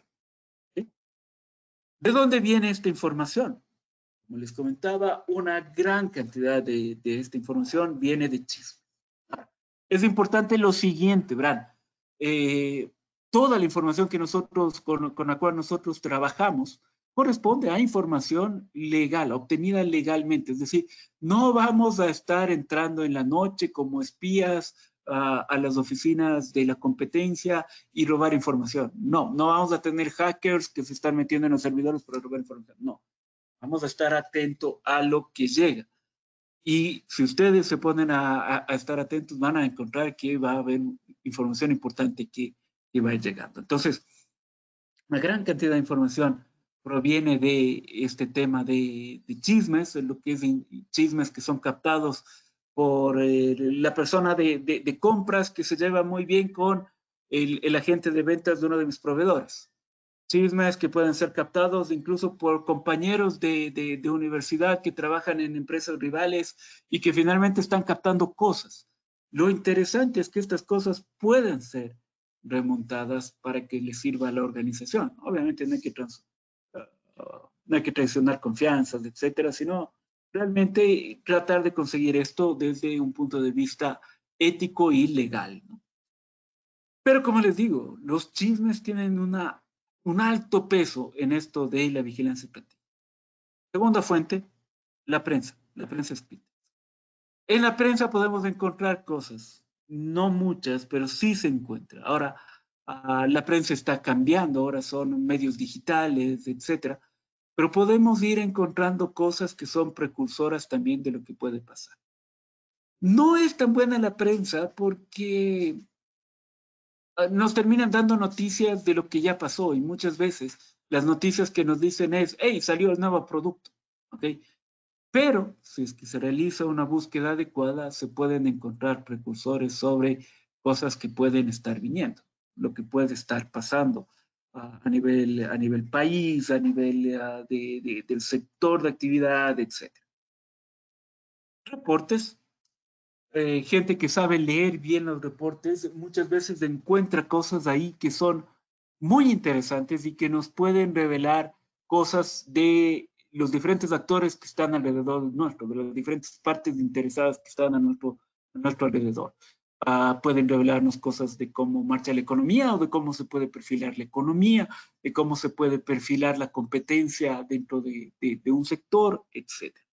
¿De dónde viene esta información? Como les comentaba, una gran cantidad de, de esta información viene de chismes. Es importante lo siguiente, Bran. Eh, toda la información que nosotros, con, con la cual nosotros trabajamos corresponde a información legal, obtenida legalmente. Es decir, no vamos a estar entrando en la noche como espías a, a las oficinas de la competencia y robar información. No, no vamos a tener hackers que se están metiendo en los servidores para robar información. No, vamos a estar atentos a lo que llega. Y si ustedes se ponen a, a, a estar atentos, van a encontrar que va a haber información importante que, que va a ir llegando. Entonces, una gran cantidad de información proviene de este tema de, de chismes, lo que es chismes que son captados por eh, la persona de, de, de compras que se lleva muy bien con el, el agente de ventas de uno de mis proveedores. Chismes que pueden ser captados incluso por compañeros de, de, de universidad que trabajan en empresas rivales y que finalmente están captando cosas. Lo interesante es que estas cosas pueden ser remontadas para que les sirva a la organización. Obviamente no hay que, trans, uh, no hay que traicionar confianzas, etcétera, sino realmente tratar de conseguir esto desde un punto de vista ético y legal, ¿no? Pero como les digo, los chismes tienen una un alto peso en esto de la vigilancia estratégica. Segunda fuente, la prensa, la prensa escrita. En la prensa podemos encontrar cosas, no muchas, pero sí se encuentra. Ahora, uh, la prensa está cambiando, ahora son medios digitales, etcétera, pero podemos ir encontrando cosas que son precursoras también de lo que puede pasar. No es tan buena la prensa porque nos terminan dando noticias de lo que ya pasó, y muchas veces las noticias que nos dicen es, hey, salió el nuevo producto, ¿ok? Pero si es que se realiza una búsqueda adecuada, se pueden encontrar precursores sobre cosas que pueden estar viniendo, lo que puede estar pasando uh, a, nivel, a nivel país, a nivel uh, de, de, del sector de actividad, etcétera. Reportes. Eh, gente que sabe leer bien los reportes, muchas veces encuentra cosas ahí que son muy interesantes y que nos pueden revelar cosas de los diferentes actores que están alrededor nuestro, de las diferentes partes interesadas que están a nuestro, a nuestro alrededor. Uh, pueden revelarnos cosas de cómo marcha la economía o de cómo se puede perfilar la economía, de cómo se puede perfilar la competencia dentro de, de, de un sector, etcétera.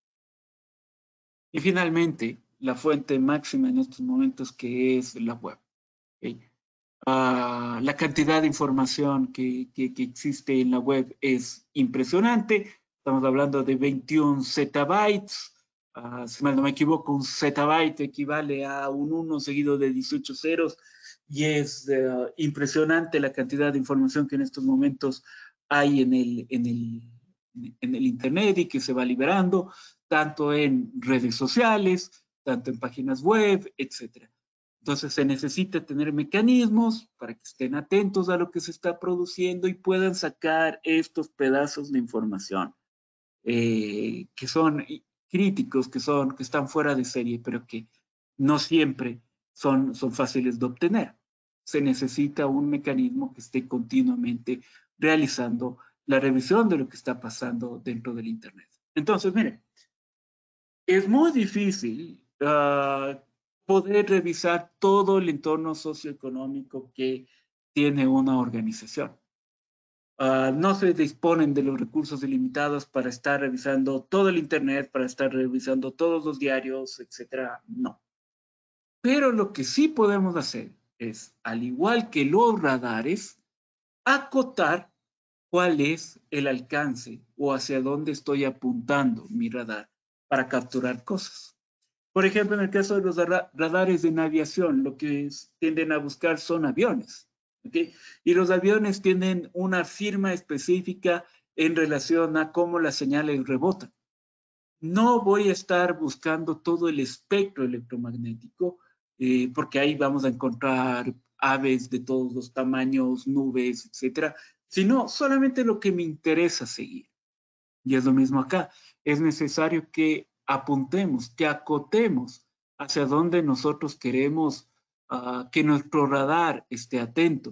Y finalmente, la fuente máxima en estos momentos, que es la web. ¿Okay? Uh, la cantidad de información que, que, que existe en la web es impresionante. Estamos hablando de veintiún zettabytes. Uh, si mal no me equivoco, un zettabyte equivale a un uno seguido de dieciocho ceros. Y es uh, impresionante la cantidad de información que en estos momentos hay en el, en el, en el Internet y que se va liberando, tanto en redes sociales, tanto en páginas web, etcétera. Entonces se necesita tener mecanismos para que estén atentos a lo que se está produciendo y puedan sacar estos pedazos de información eh, que son críticos, que, son, que están fuera de serie, pero que no siempre son, son fáciles de obtener. Se necesita un mecanismo que esté continuamente realizando la revisión de lo que está pasando dentro del Internet. Entonces, miren, es muy difícil uh, poder revisar todo el entorno socioeconómico que tiene una organización. Uh, no se disponen de los recursos ilimitados para estar revisando todo el Internet, para estar revisando todos los diarios, etcétera. No. Pero lo que sí podemos hacer es, al igual que los radares, acotar cuál es el alcance o hacia dónde estoy apuntando mi radar para capturar cosas. Por ejemplo, en el caso de los radares de aviación, lo que es, tienden a buscar son aviones, ¿okay? Y los aviones tienen una firma específica en relación a cómo las señales rebotan. No voy a estar buscando todo el espectro electromagnético, eh, porque ahí vamos a encontrar aves de todos los tamaños, nubes, etcétera, sino solamente lo que me interesa seguir. Y es lo mismo acá. Es necesario que apuntemos, que acotemos hacia dónde nosotros queremos uh, que nuestro radar esté atento.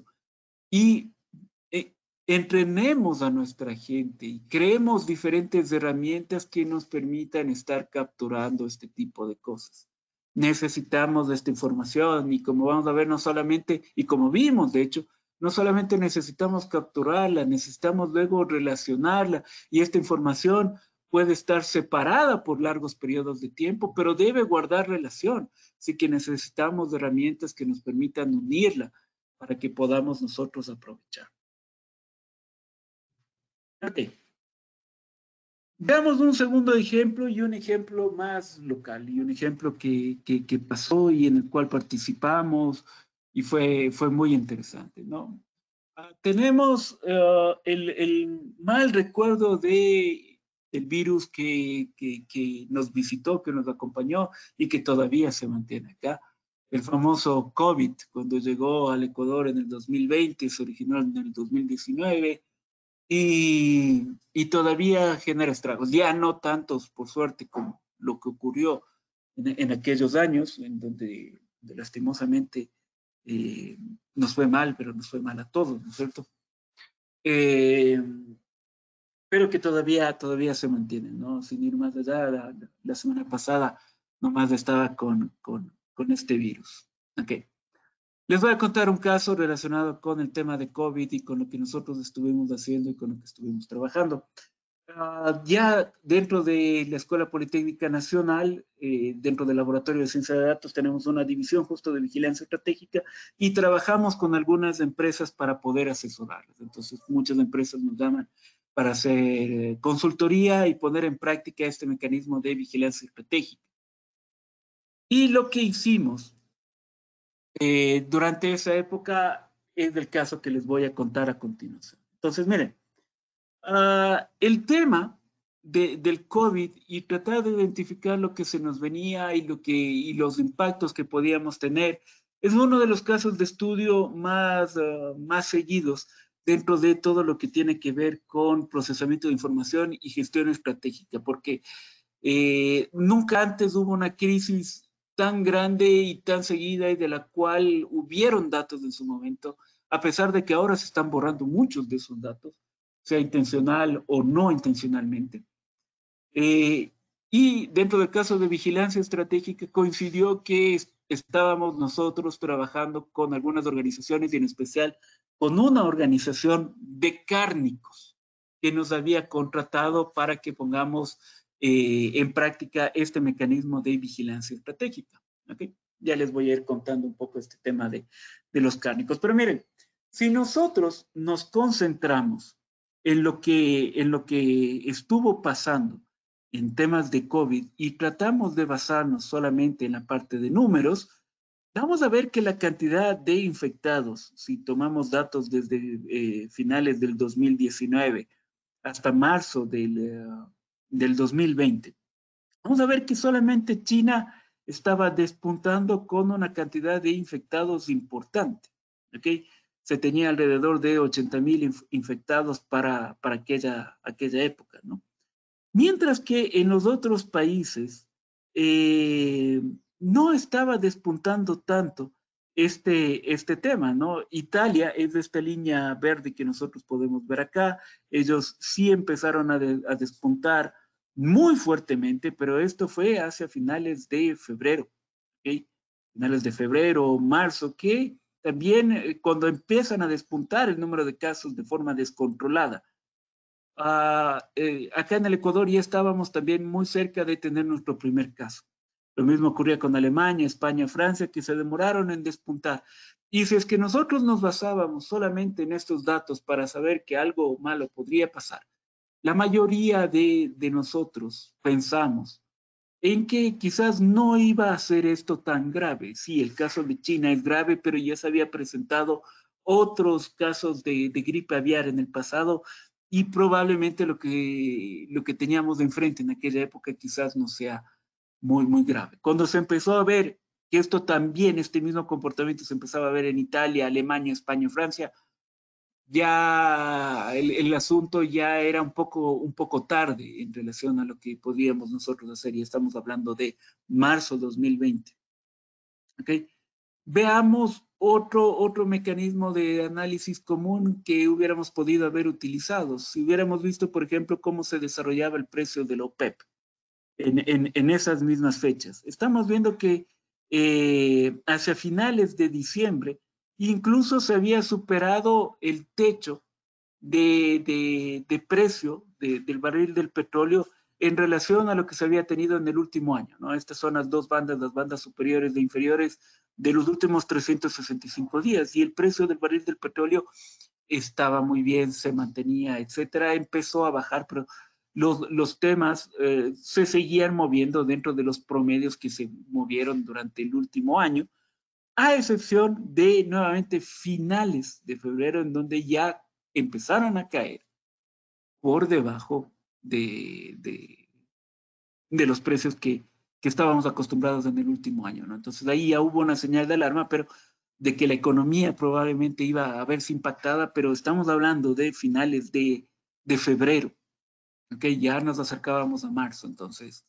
Y eh, entrenemos a nuestra gente y creemos diferentes herramientas que nos permitan estar capturando este tipo de cosas. Necesitamos de esta información y como vamos a ver, no solamente, y como vimos de hecho, no solamente necesitamos capturarla, necesitamos luego relacionarla y esta información puede estar separada por largos periodos de tiempo, pero debe guardar relación. Así que necesitamos de herramientas que nos permitan unirla para que podamos nosotros aprovechar. Ok. Veamos un segundo ejemplo y un ejemplo más local y un ejemplo que, que, que pasó y en el cual participamos y fue, fue muy interesante, ¿no? Uh, tenemos uh, el, el mal recuerdo de, del virus que, que, que nos visitó, que nos acompañó y que todavía se mantiene acá. El famoso COVID, cuando llegó al Ecuador en el dos mil veinte, se originó en el dos mil diecinueve y, y todavía genera estragos. Ya no tantos, por suerte, como lo que ocurrió en, en aquellos años, en donde, donde lastimosamente eh, nos fue mal, pero nos fue mal a todos, ¿no es cierto? Eh, pero que todavía, todavía se mantienen, ¿no? Sin ir más allá, la, la semana pasada nomás estaba con, con, con este virus. Ok. Les voy a contar un caso relacionado con el tema de COVID y con lo que nosotros estuvimos haciendo y con lo que estuvimos trabajando. Uh, ya dentro de la Escuela Politécnica Nacional, eh, dentro del Laboratorio de Ciencia de Datos, tenemos una división justo de vigilancia estratégica y trabajamos con algunas empresas para poder asesorarlas. Entonces, muchas empresas nos llaman para hacer eh, consultoría y poner en práctica este mecanismo de vigilancia estratégica. Y lo que hicimos Eh, durante esa época es el caso que les voy a contar a continuación. Entonces, miren, uh, el tema de, del COVID y tratar de identificar lo que se nos venía y, lo que, y los impactos que podíamos tener es uno de los casos de estudio más, uh, más seguidos dentro de todo lo que tiene que ver con procesamiento de información y gestión estratégica, porque eh, nunca antes hubo una crisis tan grande y tan seguida y de la cual hubieron datos en su momento, a pesar de que ahora se están borrando muchos de esos datos, sea intencional o no intencionalmente. Eh, y dentro del caso de vigilancia estratégica coincidió que estábamos nosotros trabajando con algunas organizaciones y en especial con una organización de cárnicos que nos había contratado para que pongamos eh, en práctica este mecanismo de vigilancia estratégica. ¿Okay? Ya les voy a ir contando un poco este tema de, de los cárnicos. Pero miren, si nosotros nos concentramos en lo que, en lo que estuvo pasando en temas de COVID y tratamos de basarnos solamente en la parte de números, vamos a ver que la cantidad de infectados, si tomamos datos desde eh, finales del dos mil diecinueve hasta marzo del, uh, del dos mil veinte, vamos a ver que solamente China estaba despuntando con una cantidad de infectados importante, ¿ok? Se tenía alrededor de ochenta mil inf infectados para, para aquella, aquella época, ¿no? Mientras que en los otros países eh, no estaba despuntando tanto este, este tema, ¿no? Italia es de esta línea verde que nosotros podemos ver acá. Ellos sí empezaron a, de, a despuntar muy fuertemente, pero esto fue hacia finales de febrero, ¿ok? Finales de febrero, marzo, que también eh, cuando empiezan a despuntar el número de casos de forma descontrolada. Uh, eh, acá en el Ecuador ya estábamos también muy cerca de tener nuestro primer caso. Lo mismo ocurría con Alemania, España, Francia, que se demoraron en despuntar. Y si es que nosotros nos basábamos solamente en estos datos para saber que algo malo podría pasar, la mayoría de, de nosotros pensamos en que quizás no iba a ser esto tan grave. Sí, el caso de China es grave, pero ya se había presentado otros casos de, de gripe aviar en el pasado y probablemente lo que, lo que teníamos de enfrente en aquella época quizás no sea muy, muy grave. Cuando se empezó a ver que esto también, este mismo comportamiento se empezaba a ver en Italia, Alemania, España, Francia, ya el, el asunto ya era un poco, un poco tarde en relación a lo que podíamos nosotros hacer, y estamos hablando de marzo dos mil veinte. ¿Okay? Veamos otro, otro mecanismo de análisis común que hubiéramos podido haber utilizado. Si hubiéramos visto, por ejemplo, cómo se desarrollaba el precio del OPEP en, en, en esas mismas fechas. Estamos viendo que eh, hacia finales de diciembre incluso se había superado el techo de, de, de precio de, del barril del petróleo en relación a lo que se había tenido en el último año, ¿no? Estas son las dos bandas, las bandas superiores e inferiores de los últimos trescientos sesenta y cinco días, y el precio del barril del petróleo estaba muy bien, se mantenía, etcétera, empezó a bajar, pero los, los temas eh, se seguían moviendo dentro de los promedios que se movieron durante el último año, a excepción de nuevamente finales de febrero, en donde ya empezaron a caer por debajo de, de, de los precios que, que estábamos acostumbrados en el último año, ¿no? Entonces ahí ya hubo una señal de alarma, pero de que la economía probablemente iba a verse impactada, pero estamos hablando de finales de, de febrero, ¿ok? Ya nos acercábamos a marzo, entonces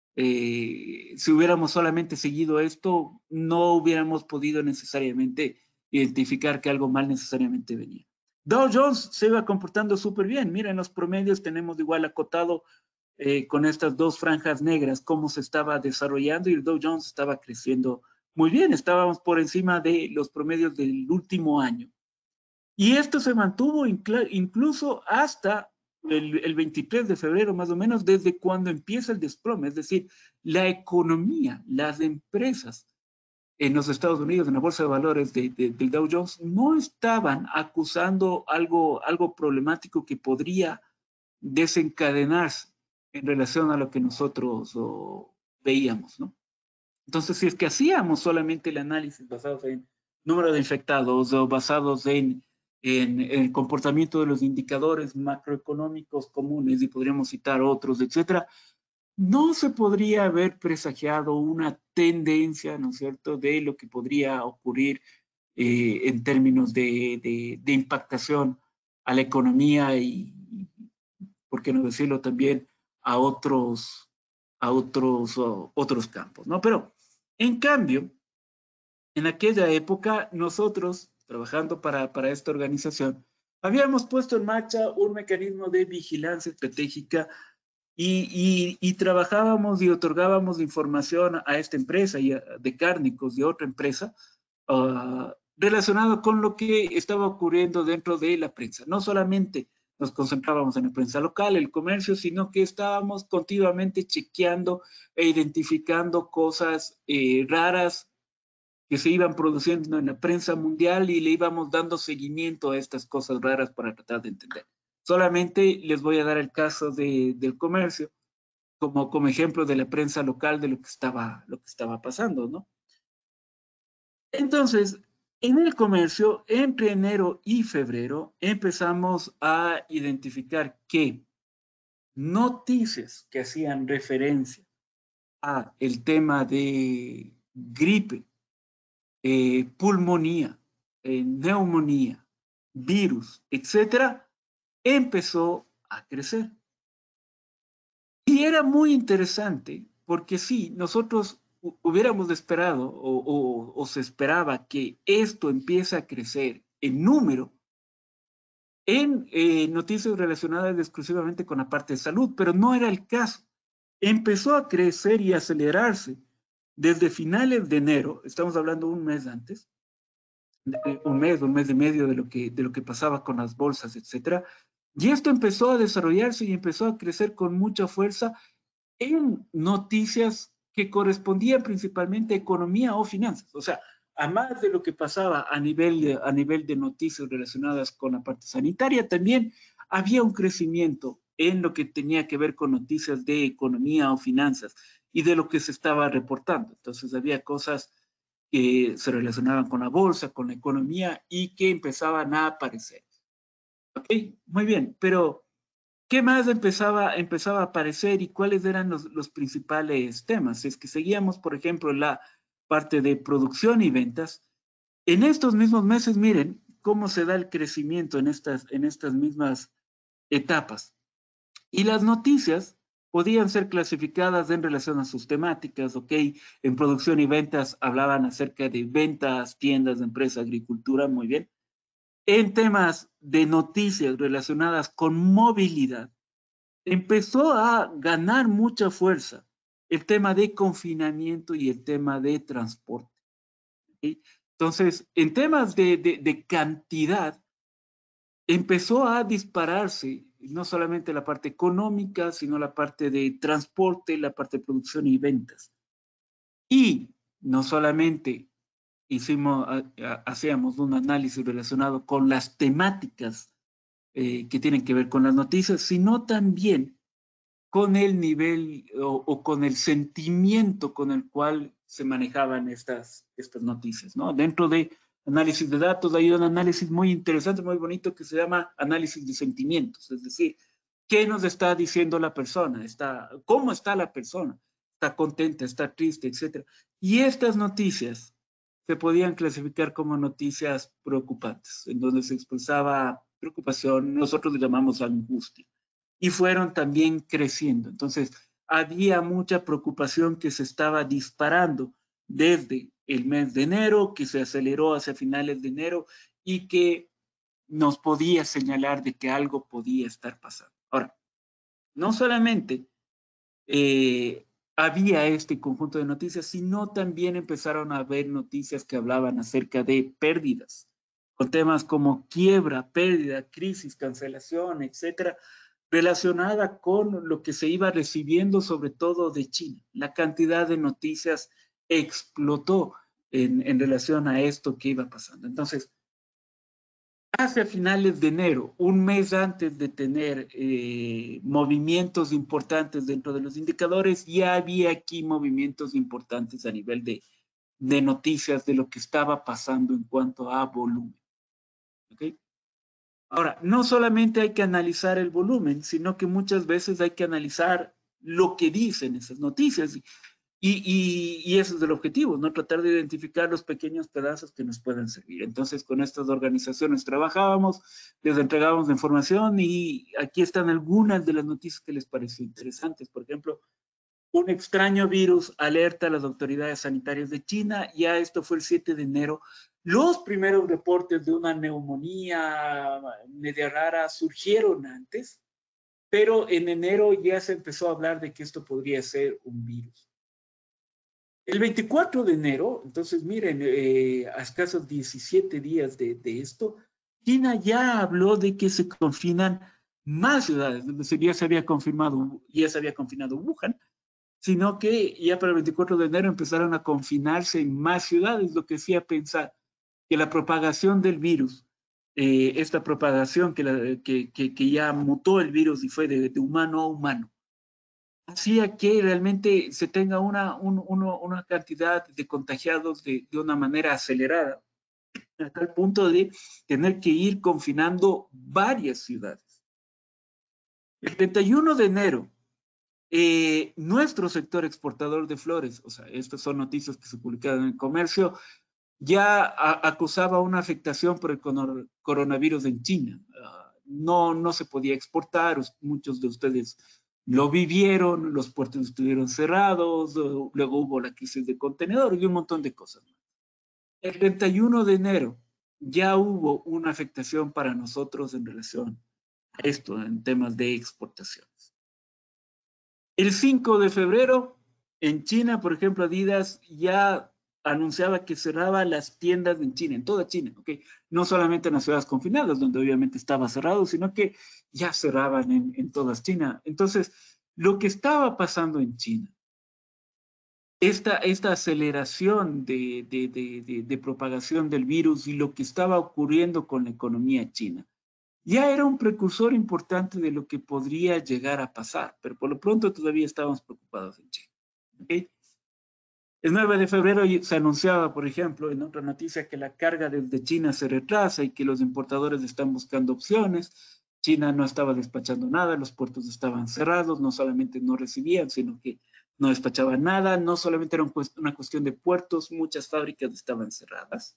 eh, si hubiéramos solamente seguido esto, no hubiéramos podido necesariamente identificar que algo mal necesariamente venía. Dow Jones se iba comportando súper bien. Miren, los promedios tenemos igual acotado eh, con estas dos franjas negras, cómo se estaba desarrollando, y el Dow Jones estaba creciendo muy bien. Estábamos por encima de los promedios del último año. Y esto se mantuvo incluso hasta el, el veintitrés de febrero, más o menos, desde cuando empieza el desplome. Es decir, la economía, las empresas en los Estados Unidos, en la bolsa de valores de, de, del Dow Jones, no estaban acusando algo, algo problemático que podría desencadenarse en relación a lo que nosotros oh, veíamos, ¿no? Entonces, si es que hacíamos solamente el análisis basado en número de infectados o basados en, en, en el comportamiento de los indicadores macroeconómicos comunes, y podríamos citar otros, etcétera, no se podría haber presagiado una tendencia, ¿no es cierto?, de lo que podría ocurrir eh, en términos de, de, de impactación a la economía y, por qué no decirlo también, a otros, a otros, uh, otros campos, ¿no? Pero, en cambio, en aquella época, nosotros, trabajando para, para esta organización, habíamos puesto en marcha un mecanismo de vigilancia estratégica y, y, y trabajábamos y otorgábamos información a esta empresa y a, de cárnicos de otra empresa uh, relacionado con lo que estaba ocurriendo dentro de la prensa. No solamente nos concentrábamos en la prensa local, el comercio, sino que estábamos continuamente chequeando e identificando cosas eh, raras que se iban produciendo en la prensa mundial, y le íbamos dando seguimiento a estas cosas raras para tratar de entender. Solamente les voy a dar el caso de, del comercio como, como ejemplo de la prensa local de lo que estaba, lo que estaba pasando, ¿no? Entonces, en el comercio, entre enero y febrero, empezamos a identificar que noticias que hacían referencia a el tema de gripe, eh, pulmonía, eh, neumonía, virus, etcétera, empezó a crecer. Y era muy interesante porque sí, nosotros hubiéramos esperado o, o, o se esperaba que esto empiece a crecer en número en eh, noticias relacionadas exclusivamente con la parte de salud, pero no era el caso. Empezó a crecer y acelerarse desde finales de enero, estamos hablando un mes antes, un mes, un mes y medio de lo que, de lo que pasaba con las bolsas, etcétera. Y esto empezó a desarrollarse y empezó a crecer con mucha fuerza en noticias que correspondían principalmente a economía o finanzas. O sea, a más de lo que pasaba a nivel de, a nivel de noticias relacionadas con la parte sanitaria, también había un crecimiento en lo que tenía que ver con noticias de economía o finanzas y de lo que se estaba reportando. Entonces había cosas que se relacionaban con la bolsa, con la economía y que empezaban a aparecer. ¿Ok? Muy bien, pero ¿qué más empezaba, empezaba a aparecer y cuáles eran los, los principales temas? Es que seguíamos, por ejemplo, la parte de producción y ventas. En estos mismos meses, miren cómo se da el crecimiento en estas, en estas mismas etapas. Y las noticias podían ser clasificadas en relación a sus temáticas, ¿ok? En producción y ventas hablaban acerca de ventas, tiendas, empresa, agricultura, muy bien. En temas de noticias relacionadas con movilidad, empezó a ganar mucha fuerza el tema de confinamiento y el tema de transporte. ¿Sí? Entonces, en temas de, de, de cantidad, empezó a dispararse no solamente la parte económica, sino la parte de transporte, la parte de producción y ventas. Y no solamente hicimos, hacíamos un análisis relacionado con las temáticas eh, que tienen que ver con las noticias, sino también con el nivel o, o, con el sentimiento con el cual se manejaban estas, estas noticias, ¿no? Dentro de análisis de datos hay un análisis muy interesante, muy bonito que se llama análisis de sentimientos, es decir, ¿qué nos está diciendo la persona? Está, ¿cómo está la persona? ¿Está contenta? ¿Está triste? Etcétera. Y estas noticias se podían clasificar como noticias preocupantes, en donde se expresaba preocupación, nosotros le llamamos angustia. Y fueron también creciendo. Entonces, había mucha preocupación que se estaba disparando desde el mes de enero, que se aceleró hacia finales de enero y que nos podía señalar de que algo podía estar pasando. Ahora, no solamente eh, había este conjunto de noticias, sino también empezaron a haber noticias que hablaban acerca de pérdidas, con temas como quiebra, pérdida, crisis, cancelación, etcétera, relacionada con lo que se iba recibiendo, sobre todo de China. La cantidad de noticias explotó en, en relación a esto que iba pasando. Entonces, hacia finales de enero, un mes antes de tener eh, movimientos importantes dentro de los indicadores, ya había aquí movimientos importantes a nivel de, de noticias de lo que estaba pasando en cuanto a volumen. ¿Okay? Ahora, no solamente hay que analizar el volumen, sino que muchas veces hay que analizar lo que dicen esas noticias. Y, y, y ese es el objetivo, ¿no? Tratar de identificar los pequeños pedazos que nos pueden servir. Entonces, con estas organizaciones trabajábamos, les entregábamos la información y aquí están algunas de las noticias que les pareció interesantes. Por ejemplo, un extraño virus alerta a las autoridades sanitarias de China. Ya esto fue el siete de enero. Los primeros reportes de una neumonía media rara surgieron antes, pero en enero ya se empezó a hablar de que esto podría ser un virus. El veinticuatro de enero, entonces miren, eh, a escasos diecisiete días de, de esto, China ya habló de que se confinan más ciudades, es decir, ya se había confirmado, ya se había confinado Wuhan, sino que ya para el veinticuatro de enero empezaron a confinarse en más ciudades, lo que hacía pensar que la propagación del virus, eh, esta propagación que, la, que, que, que ya mutó el virus y fue de, de humano a humano, hacía que realmente se tenga una, un, uno, una cantidad de contagiados de, de una manera acelerada, hasta el punto de tener que ir confinando varias ciudades. El treinta y uno de enero, eh, nuestro sector exportador de flores, o sea, estas son noticias que se publicaron en el comercio, ya a, acusaba una afectación por el coronavirus en China. Uh, no, no se podía exportar, muchos de ustedes lo vivieron, los puertos estuvieron cerrados, uh, luego hubo la crisis de contenedores y un montón de cosas. El treinta y uno de enero ya hubo una afectación para nosotros en relación a esto, en temas de exportaciones. El cinco de febrero, en China, por ejemplo, Adidas ya anunciaba que cerraba las tiendas en China, en toda China, ¿ok? No solamente en las ciudades confinadas, donde obviamente estaba cerrado, sino que ya cerraban en, en toda China. Entonces, lo que estaba pasando en China, esta, esta aceleración de, de, de, de, de propagación del virus y lo que estaba ocurriendo con la economía china, ya era un precursor importante de lo que podría llegar a pasar, pero por lo pronto todavía estábamos preocupados en China. ¿Okay? El nueve de febrero se anunciaba, por ejemplo, en otra noticia que la carga desde China se retrasa y que los importadores están buscando opciones. China no estaba despachando nada, los puertos estaban cerrados, no solamente no recibían, sino que no despachaban nada, no solamente era una cuestión de puertos, muchas fábricas estaban cerradas.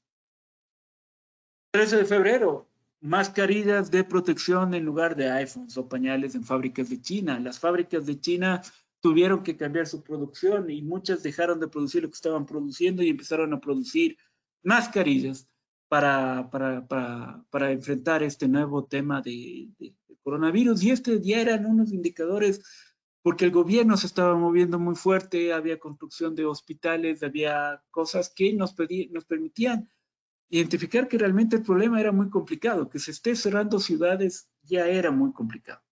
trece de febrero, mascarillas de protección en lugar de iPhones o pañales en fábricas de China. Las fábricas de China tuvieron que cambiar su producción y muchas dejaron de producir lo que estaban produciendo y empezaron a producir mascarillas para, para, para, para enfrentar este nuevo tema de, de, de coronavirus. Y este ya eran unos indicadores porque el gobierno se estaba moviendo muy fuerte, había construcción de hospitales, había cosas que nos, pedí, nos permitían identificar que realmente el problema era muy complicado, que se esté cerrando ciudades ya era muy complicado.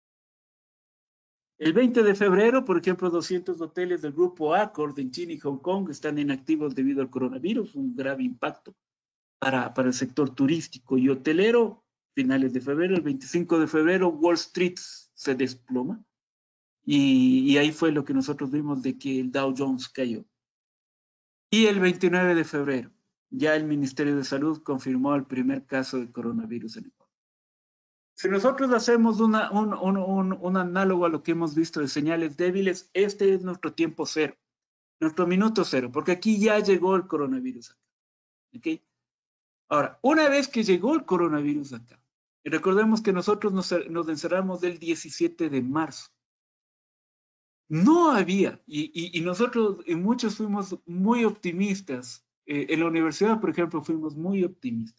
El veinte de febrero, por ejemplo, doscientos hoteles del grupo Accor en China y Hong Kong están inactivos debido al coronavirus, un grave impacto para, para el sector turístico y hotelero. Finales de febrero, el veinticinco de febrero, Wall Street se desploma y, y ahí fue lo que nosotros vimos de que el Dow Jones cayó. Y el veintinueve de febrero, ya el Ministerio de Salud confirmó el primer caso de coronavirus en Ecuador. Si nosotros hacemos una, un, un, un, un análogo a lo que hemos visto de señales débiles, este es nuestro tiempo cero, nuestro minuto cero, porque aquí ya llegó el coronavirus acá. ¿Okay? Ahora, una vez que llegó el coronavirus acá, y recordemos que nosotros nos, nos encerramos del diecisiete de marzo, no había, y, y, y nosotros y muchos fuimos muy optimistas. Eh, en la universidad, por ejemplo, fuimos muy optimistas.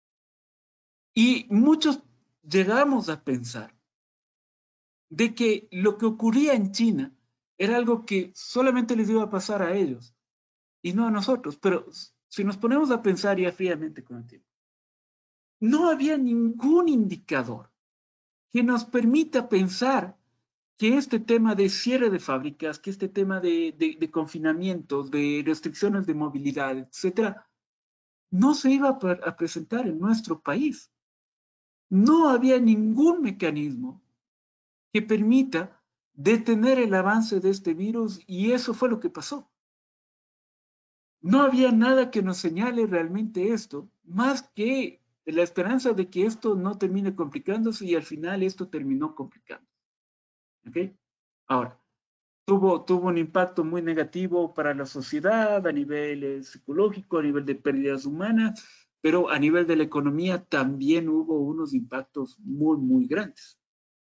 Y muchos llegamos a pensar de que lo que ocurría en China era algo que solamente les iba a pasar a ellos y no a nosotros. Pero si nos ponemos a pensar ya fríamente con el tiempo, no había ningún indicador que nos permita pensar que este tema de cierre de fábricas, que este tema de, de, de confinamientos, de restricciones de movilidad, etcétera, no se iba a, a presentar en nuestro país. No había ningún mecanismo que permita detener el avance de este virus y eso fue lo que pasó. No había nada que nos señale realmente esto, más que la esperanza de que esto no termine complicándose y al final esto terminó complicándose. ¿Okay? Ahora, tuvo, tuvo un impacto muy negativo para la sociedad a nivel eh, psicológico, a nivel de pérdidas humanas, pero a nivel de la economía también hubo unos impactos muy, muy grandes.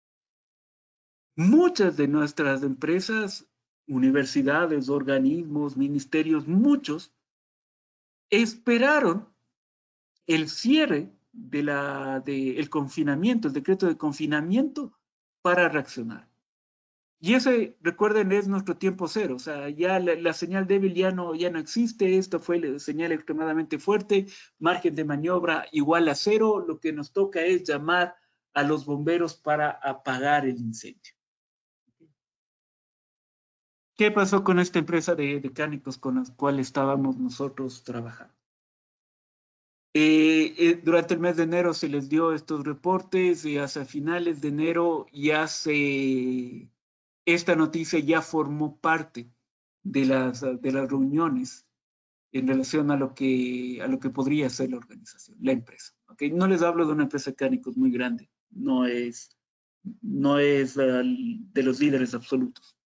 Muchas de nuestras empresas, universidades, organismos, ministerios, muchos, esperaron el cierre de la, de el confinamiento, el decreto de confinamiento para reaccionar. Y ese, recuerden, es nuestro tiempo cero, o sea, ya la, la señal débil ya no, ya no existe, esto fue la señal extremadamente fuerte, margen de maniobra igual a cero, lo que nos toca es llamar a los bomberos para apagar el incendio. ¿Qué pasó con esta empresa de mecánicos con la cual estábamos nosotros trabajando? Eh, eh, durante el mes de enero se les dio estos reportes y hasta finales de enero ya se esta noticia ya formó parte de las, de las reuniones en relación a lo que, a lo que podría ser la organización, la empresa. ¿Okay? No les hablo de una empresa de cárnicos muy grande, no es, no es uh, de los líderes absolutos.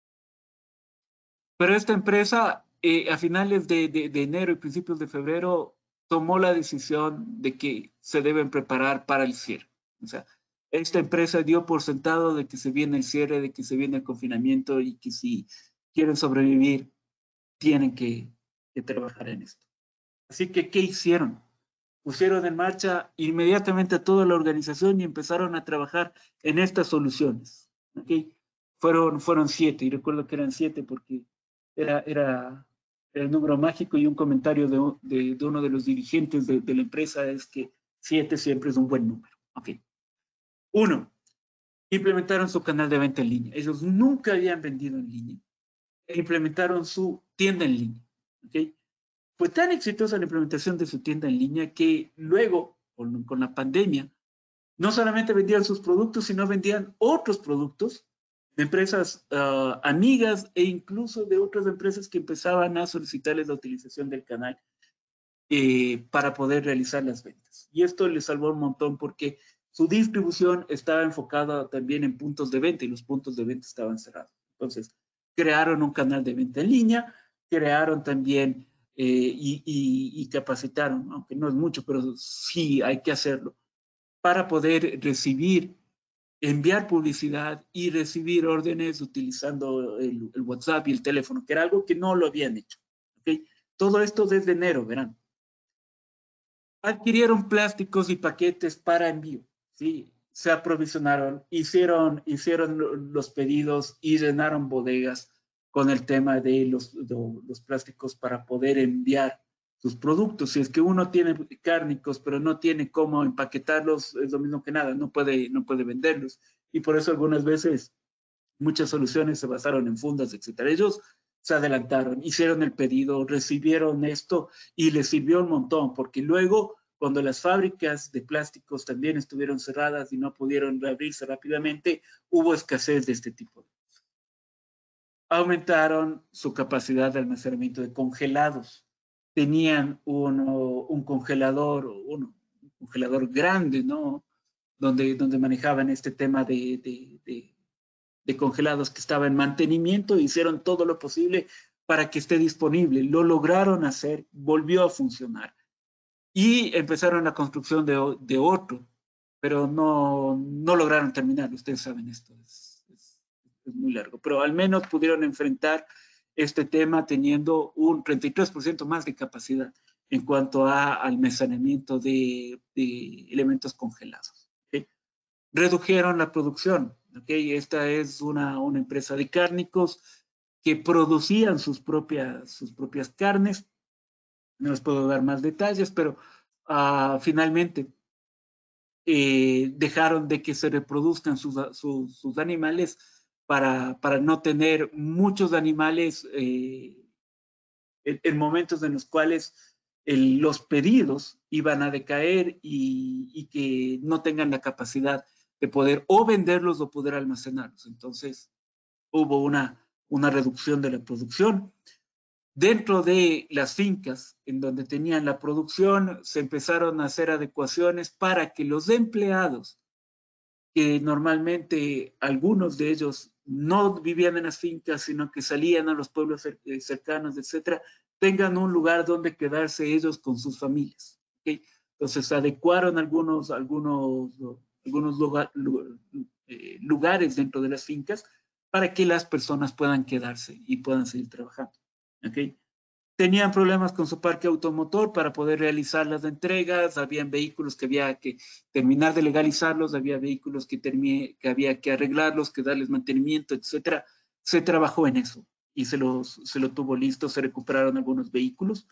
Pero esta empresa, eh, a finales de, de, de enero y principios de febrero, tomó la decisión de que se deben preparar para el cierre. O sea, esta empresa dio por sentado de que se viene el cierre, de que se viene el confinamiento y que si quieren sobrevivir, tienen que, que trabajar en esto. Así que, ¿qué hicieron? Pusieron en marcha inmediatamente a toda la organización y empezaron a trabajar en estas soluciones. ¿Okay? Fueron, fueron siete, y recuerdo que eran siete porque era, era, era el número mágico, y un comentario de, de, de uno de los dirigentes de, de la empresa es que siete siempre es un buen número. Okay. Uno, implementaron su canal de venta en línea. Ellos nunca habían vendido en línea. E implementaron su tienda en línea. ¿Okay? Fue tan exitosa la implementación de su tienda en línea que luego, con, con la pandemia, no solamente vendían sus productos, sino vendían otros productos de empresas uh, amigas e incluso de otras empresas que empezaban a solicitarles la utilización del canal eh, para poder realizar las ventas. Y esto les salvó un montón porque su distribución estaba enfocada también en puntos de venta y los puntos de venta estaban cerrados. Entonces, crearon un canal de venta en línea, crearon también eh, y, y, y capacitaron, aunque no es mucho, pero sí hay que hacerlo, para poder recibir, enviar publicidad y recibir órdenes utilizando el, el WhatsApp y el teléfono, que era algo que no lo habían hecho. ¿Okay? Todo esto desde enero, verán. Adquirieron plásticos y paquetes para envío, ¿sí? Se aprovisionaron, hicieron, hicieron los pedidos y llenaron bodegas con el tema de los, de los plásticos para poder enviar sus productos. Si es que uno tiene cárnicos, pero no tiene cómo empaquetarlos, es lo mismo que nada, no puede, no puede venderlos. Y por eso algunas veces muchas soluciones se basaron en fundas, etcétera. Ellos se adelantaron, hicieron el pedido, recibieron esto y les sirvió un montón, porque luego, cuando las fábricas de plásticos también estuvieron cerradas y no pudieron reabrirse rápidamente, hubo escasez de este tipo de cosas. Aumentaron su capacidad de almacenamiento de congelados. Tenían uno, un congelador, uno, un congelador grande, ¿no? Donde, donde manejaban este tema de, de, de de congelados que estaba en mantenimiento, hicieron todo lo posible para que esté disponible. Lo lograron hacer, volvió a funcionar. Y empezaron la construcción de, de otro, pero no, no lograron terminar. Ustedes saben esto, es, es, es muy largo. Pero al menos pudieron enfrentar este tema teniendo un treinta y tres por ciento más de capacidad en cuanto a almacenamiento de, de elementos congelados. ¿Okay? Redujeron la producción. Okay, esta es una, una empresa de cárnicos que producían sus propias, sus propias carnes. No les puedo dar más detalles, pero uh, finalmente eh, dejaron de que se reproduzcan sus, sus, sus animales para, para no tener muchos animales eh, en, en momentos en los cuales el, los pedidos iban a decaer y, y que no tengan la capacidad de poder o venderlos o poder almacenarlos. Entonces, hubo una, una reducción de la producción. Dentro de las fincas en donde tenían la producción, se empezaron a hacer adecuaciones para que los empleados, que normalmente algunos de ellos no vivían en las fincas, sino que salían a los pueblos cercanos, etcétera, tengan un lugar donde quedarse ellos con sus familias. ¿Okay? Entonces, adecuaron algunos, algunos algunos lugar, eh, lugares dentro de las fincas para que las personas puedan quedarse y puedan seguir trabajando. ¿Okay? Tenían problemas con su parque automotor para poder realizar las entregas, habían vehículos que había que terminar de legalizarlos, había vehículos que, termine, que había que arreglarlos, que darles mantenimiento, etcétera. Se trabajó en eso y se, los, se lo tuvo listo, se recuperaron algunos vehículos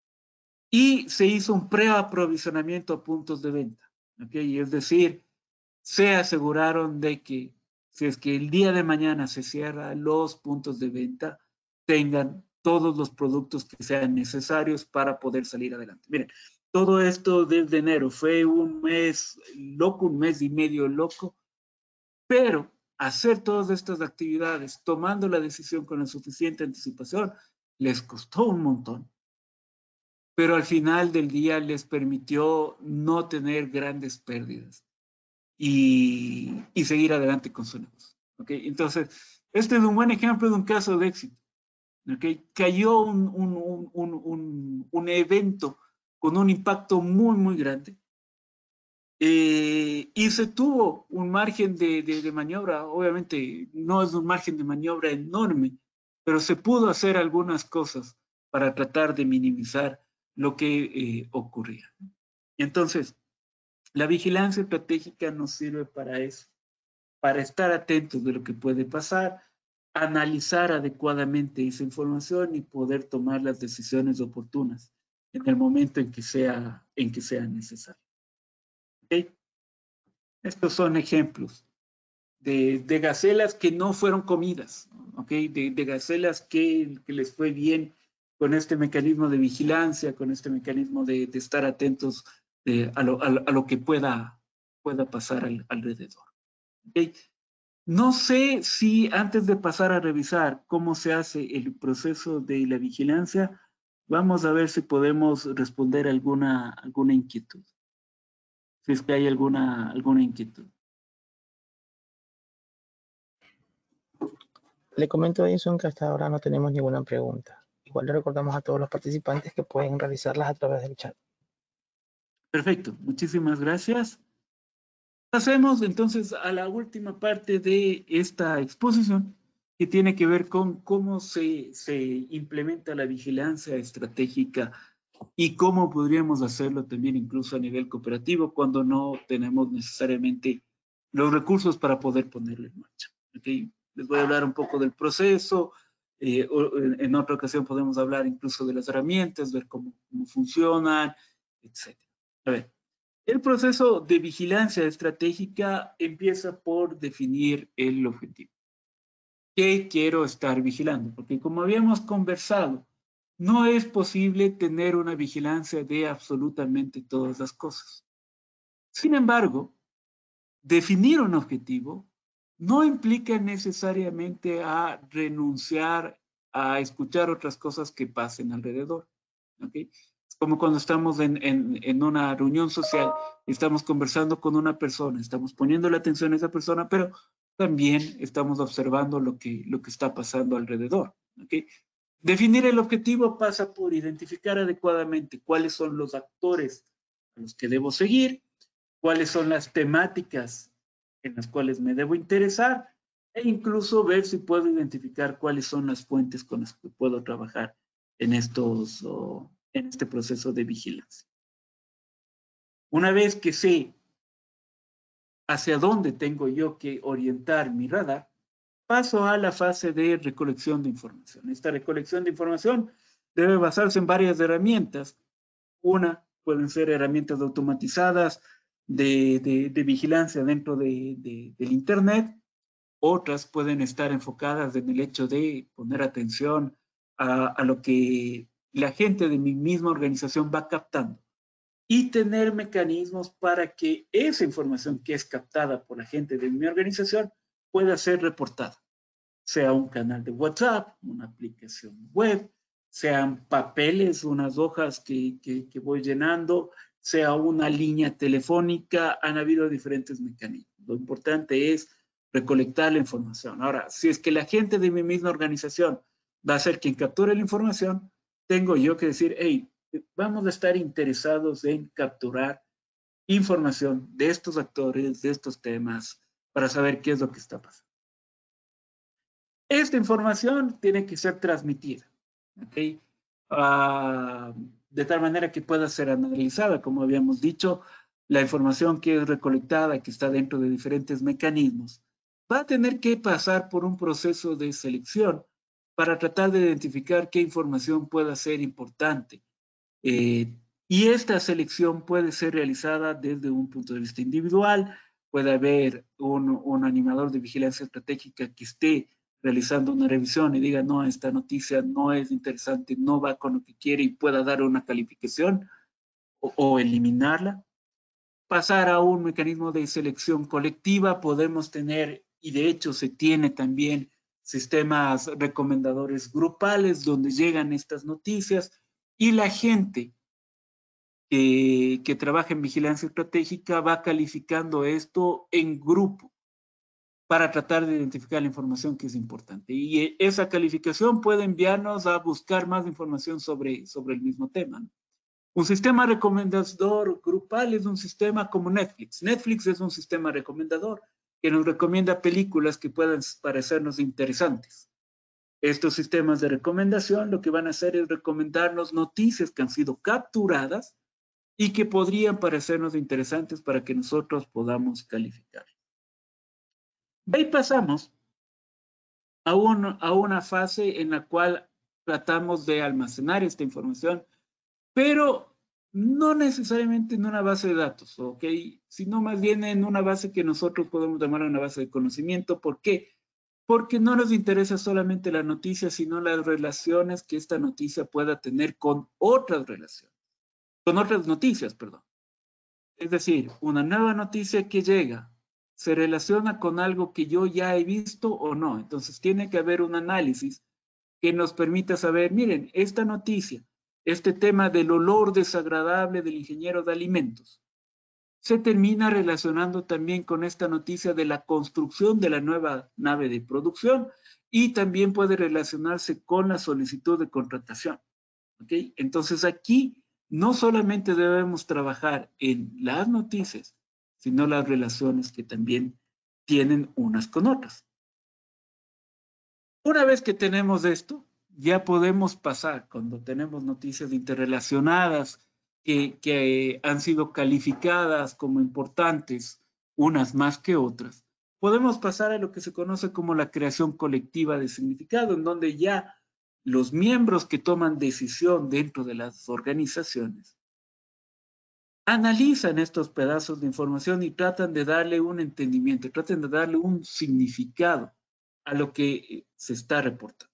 y se hizo un preaprovisionamiento a puntos de venta. ¿Okay? Es decir, se aseguraron de que si es que el día de mañana se cierran los puntos de venta, tengan todos los productos que sean necesarios para poder salir adelante. Miren, todo esto desde enero fue un mes loco, un mes y medio loco, pero hacer todas estas actividades, tomando la decisión con la suficiente anticipación, les costó un montón. Pero al final del día les permitió no tener grandes pérdidas y, y seguir adelante con su negocio. ¿Okay? Entonces, este es un buen ejemplo de un caso de éxito. ¿Okay? Cayó un, un, un, un, un evento con un impacto muy, muy grande. Eh, y se tuvo un margen de, de, de maniobra, obviamente no es un margen de maniobra enorme, pero se pudo hacer algunas cosas para tratar de minimizar lo que eh, ocurría. Entonces, la vigilancia estratégica nos sirve para eso, para estar atentos de lo que puede pasar, analizar adecuadamente esa información y poder tomar las decisiones oportunas en el momento en que sea, en que sea necesario. ¿Okay? Estos son ejemplos de, de gacelas que no fueron comidas, ¿okay? de, de gacelas que, que les fue bien con este mecanismo de vigilancia, con este mecanismo de, de estar atentos de, a, lo, a, lo, a lo que pueda, pueda pasar al, alrededor. ¿Okay? No sé si antes de pasar a revisar cómo se hace el proceso de la vigilancia, vamos a ver si podemos responder alguna, alguna inquietud. Si es que hay alguna, alguna inquietud. Le comento a Edison que hasta ahora no tenemos ninguna pregunta. Igual le recordamos a todos los participantes que pueden realizarlas a través del chat. Perfecto, muchísimas gracias. Pasemos entonces a la última parte de esta exposición, que tiene que ver con cómo se, se implementa la vigilancia estratégica y cómo podríamos hacerlo también incluso a nivel cooperativo cuando no tenemos necesariamente los recursos para poder ponerlo en marcha. ¿Okay? Les voy a hablar un poco del proceso, eh, en otra ocasión podemos hablar incluso de las herramientas, ver cómo, cómo funcionan, etcétera. A ver. El proceso de vigilancia estratégica empieza por definir el objetivo. ¿Qué quiero estar vigilando? Porque como habíamos conversado, no es posible tener una vigilancia de absolutamente todas las cosas. Sin embargo, definir un objetivo no implica necesariamente a renunciar a escuchar otras cosas que pasen alrededor. ¿Okay? Es como cuando estamos en, en, en una reunión social, estamos conversando con una persona, estamos poniendo la atención a esa persona, pero también estamos observando lo que, lo que está pasando alrededor. ¿Okay? Definir el objetivo pasa por identificar adecuadamente cuáles son los actores a los que debo seguir, cuáles son las temáticas en las cuales me debo interesar e incluso ver si puedo identificar cuáles son las fuentes con las que puedo trabajar en, estos, oh, en este proceso de vigilancia. Una vez que sé hacia dónde tengo yo que orientar mi radar, paso a la fase de recolección de información. Esta recolección de información debe basarse en varias herramientas. Una, pueden ser herramientas automatizadas de, de, de vigilancia dentro de, de, del Internet. Otras pueden estar enfocadas en el hecho de poner atención a, a lo que la gente de mi misma organización va captando y tener mecanismos para que esa información que es captada por la gente de mi organización pueda ser reportada, sea un canal de WhatsApp, una aplicación web, sean papeles, unas hojas que, que, que voy llenando, sea una línea telefónica, han habido diferentes mecanismos. Lo importante es recolectar la información. Ahora, si es que la gente de mi misma organización va a ser quien capture la información, tengo yo que decir, hey, vamos a estar interesados en capturar información de estos actores, de estos temas, para saber qué es lo que está pasando. Esta información tiene que ser transmitida, ¿okay? Uh, de tal manera que pueda ser analizada, como habíamos dicho, la información que es recolectada, que está dentro de diferentes mecanismos, va a tener que pasar por un proceso de selección para tratar de identificar qué información pueda ser importante. Eh, y esta selección puede ser realizada desde un punto de vista individual, puede haber un, un animador de vigilancia estratégica que esté realizando una revisión y diga, no, esta noticia no es interesante, no va con lo que quiere y pueda dar una calificación o, o eliminarla. Pasar a un mecanismo de selección colectiva, podemos tener y de hecho se tiene también sistemas recomendadores grupales donde llegan estas noticias y la gente que, que trabaja en vigilancia estratégica va calificando esto en grupo para tratar de identificar la información que es importante. Y esa calificación puede enviarnos a buscar más información sobre, sobre el mismo tema, ¿no? Un sistema recomendador grupal es un sistema como Netflix. Netflix es un sistema recomendador que nos recomienda películas que puedan parecernos interesantes. Estos sistemas de recomendación lo que van a hacer es recomendarnos noticias que han sido capturadas y que podrían parecernos interesantes para que nosotros podamos calificar. De ahí pasamos a, un, a una fase en la cual tratamos de almacenar esta información, pero no necesariamente en una base de datos, ¿ok? Sino más bien en una base que nosotros podemos llamar una base de conocimiento. ¿Por qué? Porque no nos interesa solamente la noticia, sino las relaciones que esta noticia pueda tener con otras relaciones, con otras noticias, perdón. Es decir, una nueva noticia que llega se relaciona con algo que yo ya he visto o no. Entonces tiene que haber un análisis que nos permita saber, miren, esta noticia, este tema del olor desagradable del ingeniero de alimentos, se termina relacionando también con esta noticia de la construcción de la nueva nave de producción y también puede relacionarse con la solicitud de contratación. ¿Okay? Entonces aquí no solamente debemos trabajar en las noticias, sino las relaciones que también tienen unas con otras. Una vez que tenemos esto, ya podemos pasar, cuando tenemos noticias interrelacionadas que, que han sido calificadas como importantes, unas más que otras, podemos pasar a lo que se conoce como la creación colectiva de significado, en donde ya los miembros que toman decisión dentro de las organizaciones analizan estos pedazos de información y tratan de darle un entendimiento, tratan de darle un significado a lo que se está reportando.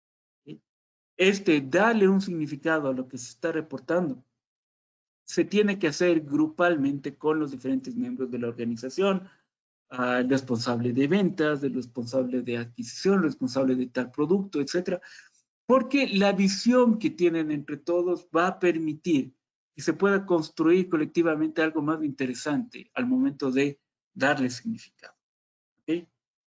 Este darle un significado a lo que se está reportando se tiene que hacer grupalmente con los diferentes miembros de la organización, uh, el responsable de ventas, el responsable de adquisición, el responsable de tal producto, etcétera, porque la visión que tienen entre todos va a permitir que se pueda construir colectivamente algo más interesante al momento de darle significado. ¿Okay?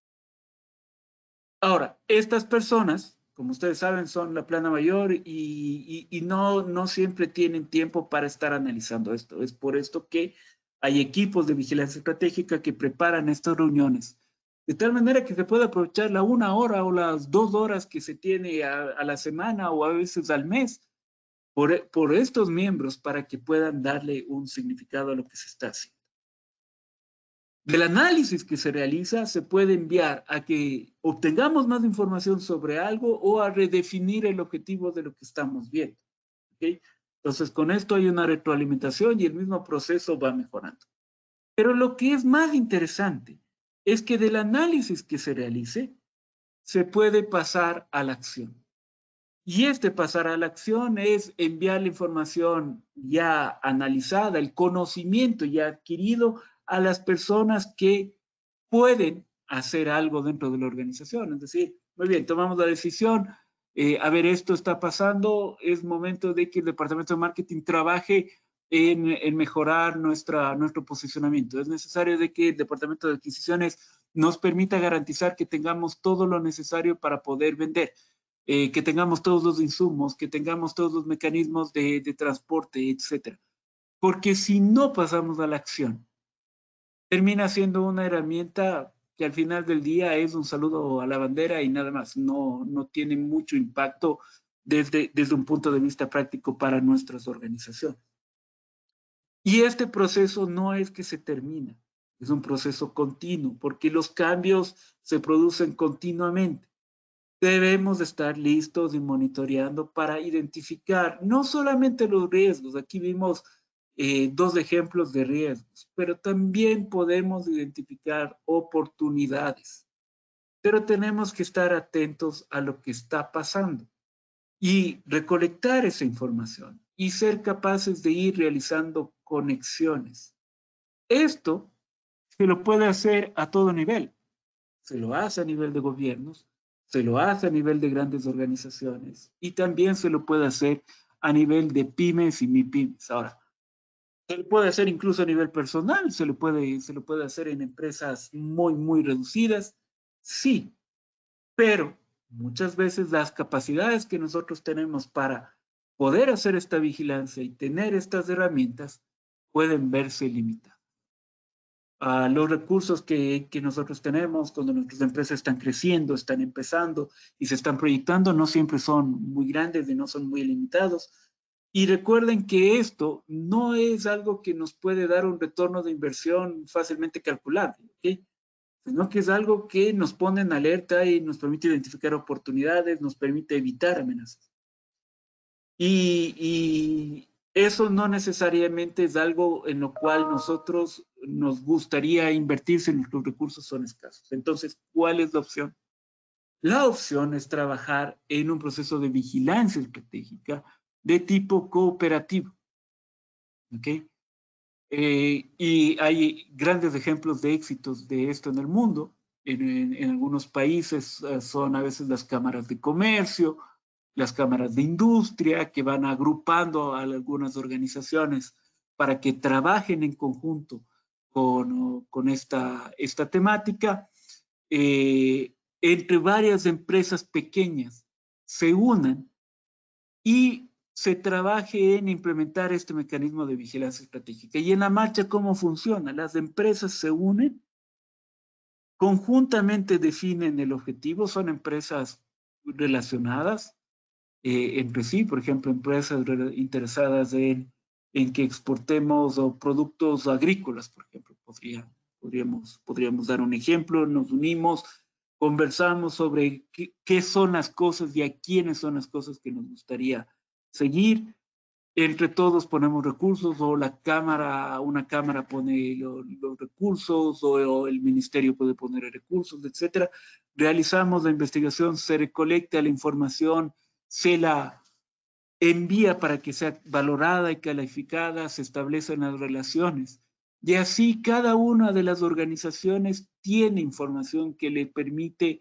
Ahora, estas personas, como ustedes saben, son la plana mayor y, y, y no, no siempre tienen tiempo para estar analizando esto. Es por esto que hay equipos de vigilancia estratégica que preparan estas reuniones, de tal manera que se pueda aprovechar la una hora o las dos horas que se tiene a, a la semana o a veces al mes por, por estos miembros para que puedan darle un significado a lo que se está haciendo. Del análisis que se realiza se puede enviar a que obtengamos más información sobre algo o a redefinir el objetivo de lo que estamos viendo. ¿Okay? Entonces, con esto hay una retroalimentación y el mismo proceso va mejorando. Pero lo que es más interesante es que del análisis que se realice, se puede pasar a la acción. Y este pasar a la acción es enviar la información ya analizada, el conocimiento ya adquirido a las personas que pueden hacer algo dentro de la organización. Es decir, muy bien, tomamos la decisión, eh, a ver, esto está pasando, es momento de que el departamento de marketing trabaje en, en mejorar nuestra, nuestro posicionamiento. Es necesario de que el departamento de adquisiciones nos permita garantizar que tengamos todo lo necesario para poder vender. Eh, que tengamos todos los insumos, que tengamos todos los mecanismos de, de transporte, etcétera. Porque si no pasamos a la acción, termina siendo una herramienta que al final del día es un saludo a la bandera y nada más. No, no tiene mucho impacto desde, desde un punto de vista práctico para nuestras organizaciones. Y este proceso no es que se termina, es un proceso continuo, porque los cambios se producen continuamente. Debemos estar listos y monitoreando para identificar no solamente los riesgos, aquí vimos eh, dos ejemplos de riesgos, pero también podemos identificar oportunidades. Pero tenemos que estar atentos a lo que está pasando y recolectar esa información y ser capaces de ir realizando conexiones. Esto se lo puede hacer a todo nivel. se lo hace a nivel de gobiernos, se lo hace a nivel de grandes organizaciones y también se lo puede hacer a nivel de pymes y mipymes. Ahora, se lo puede hacer incluso a nivel personal, se lo puede, se lo puede hacer en empresas muy, muy reducidas, sí, pero muchas veces las capacidades que nosotros tenemos para poder hacer esta vigilancia y tener estas herramientas pueden verse limitadas. Uh, los recursos que, que nosotros tenemos cuando nuestras empresas están creciendo, están empezando y se están proyectando, no siempre son muy grandes y no son muy limitados. Y recuerden que esto no es algo que nos puede dar un retorno de inversión fácilmente calculable, ¿okay? Sino que es algo que nos pone en alerta y nos permite identificar oportunidades, nos permite evitar amenazas. Y, y eso no necesariamente es algo en lo cual nosotros nos gustaría invertir si nuestros recursos son escasos. Entonces, ¿cuál es la opción? La opción es trabajar en un proceso de vigilancia estratégica de tipo cooperativo. ¿Ok? Eh, y hay grandes ejemplos de éxitos de esto en el mundo. En, en, en algunos países uh, son a veces las cámaras de comercio, las cámaras de industria, que van agrupando a algunas organizaciones para que trabajen en conjunto con, con esta, esta temática. Eh, entre varias empresas pequeñas se unan y se trabaje en implementar este mecanismo de vigilancia estratégica. Y en la marcha, ¿cómo funciona? Las empresas se unen, conjuntamente definen el objetivo, son empresas relacionadas eh, entre sí, por ejemplo, empresas interesadas en, en que exportemos o productos agrícolas, por ejemplo, podría, podríamos, podríamos dar un ejemplo, nos unimos, conversamos sobre qué, qué son las cosas y a quiénes son las cosas que nos gustaría seguir. Entre todos ponemos recursos o la cámara, una cámara pone lo, los recursos o, o el ministerio puede poner recursos, etcétera. Realizamos la investigación, se recolecta la información, se la envía para que sea valorada y calificada, se establecen las relaciones. Y así cada una de las organizaciones tiene información que le permite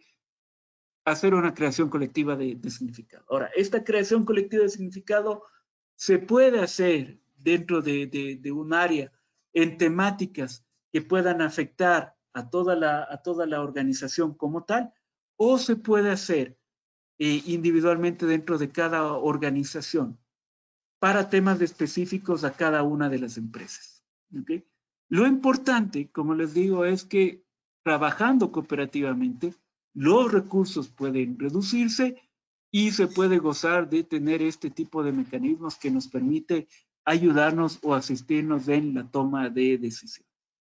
hacer una creación colectiva de, de significado. Ahora, esta creación colectiva de significado se puede hacer dentro de, de, de un área en temáticas que puedan afectar a toda la, a toda la organización como tal, o se puede hacer eh, individualmente dentro de cada organización para temas específicos a cada una de las empresas. ¿Okay? Lo importante, como les digo, es que trabajando cooperativamente, los recursos pueden reducirse y se puede gozar de tener este tipo de mecanismos que nos permite ayudarnos o asistirnos en la toma de decisiones.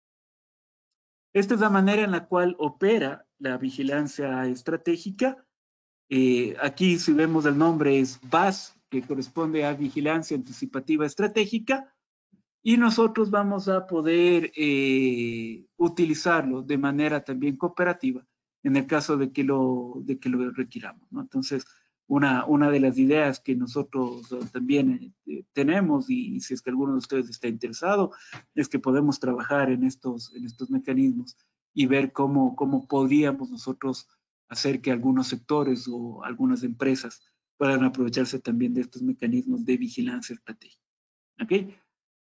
Esta es la manera en la cual opera la vigilancia estratégica. Eh, aquí, si vemos el nombre, es V A S, que corresponde a Vigilancia Anticipativa Estratégica, y nosotros vamos a poder eh, utilizarlo de manera también cooperativa en el caso de que lo, de que lo requiramos, ¿no? Entonces, una, una de las ideas que nosotros también eh, tenemos, y, y si es que alguno de ustedes está interesado, es que podemos trabajar en estos, en estos mecanismos y ver cómo, cómo podríamos nosotros hacer que algunos sectores o algunas empresas puedan aprovecharse también de estos mecanismos de vigilancia estratégica. ¿Ok?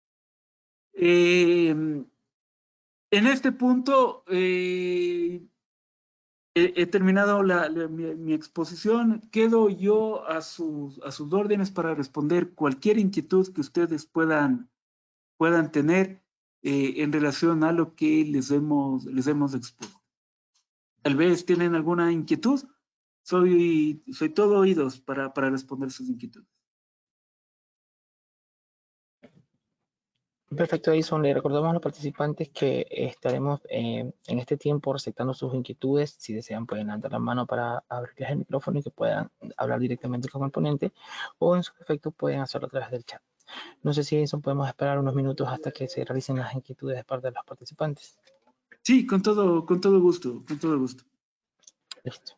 Eh, en este punto eh, he, he, terminado la, la, mi, mi, exposición. Quedo yo a sus, a sus órdenes para responder cualquier inquietud que ustedes puedan, puedan tener eh, en relación a lo que les hemos, les hemos expuesto. Tal vez tienen alguna inquietud. Soy, soy todo oídos para, para responder sus inquietudes. Perfecto, Edison. Le recordamos a los participantes que estaremos eh, en este tiempo receptando sus inquietudes. Si desean, pueden levantar la mano para abrirles el micrófono y que puedan hablar directamente con el ponente, o en su defecto pueden hacerlo a través del chat. No sé si, Edison, podemos esperar unos minutos hasta que se realicen las inquietudes de parte de los participantes. Sí, con todo, con todo gusto, con todo gusto. Listo.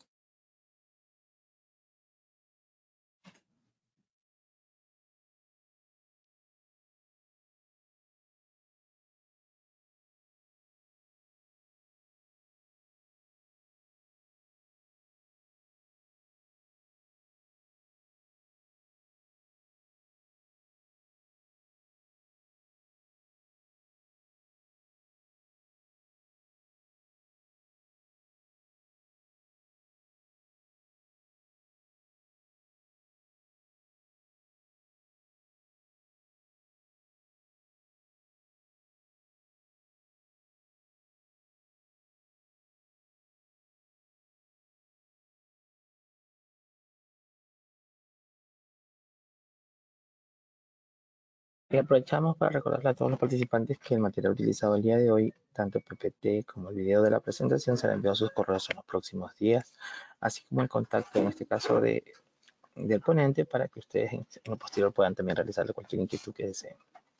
Y aprovechamos para recordarle a todos los participantes que el material utilizado el día de hoy, tanto el P P T como el video de la presentación, será enviado a sus correos en los próximos días, así como el contacto, en este caso, de, del ponente, para que ustedes en, en lo posterior puedan también realizarle cualquier inquietud que deseen.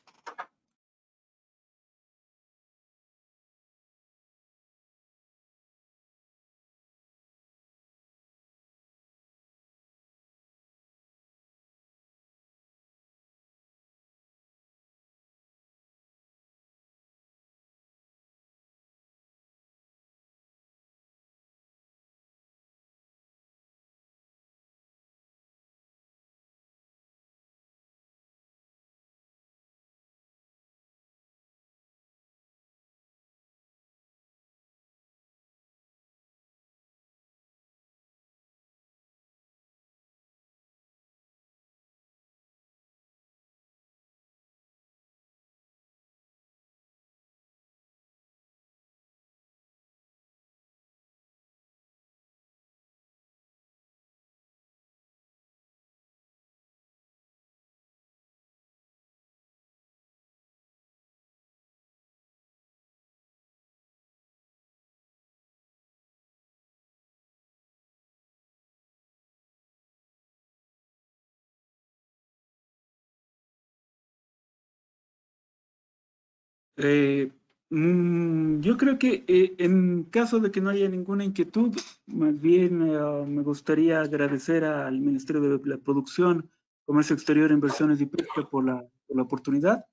Eh, mm, yo creo que eh, en caso de que no haya ninguna inquietud, más bien eh, me gustaría agradecer al Ministerio de la Producción, Comercio Exterior, Inversiones y Pesca por la, por la oportunidad.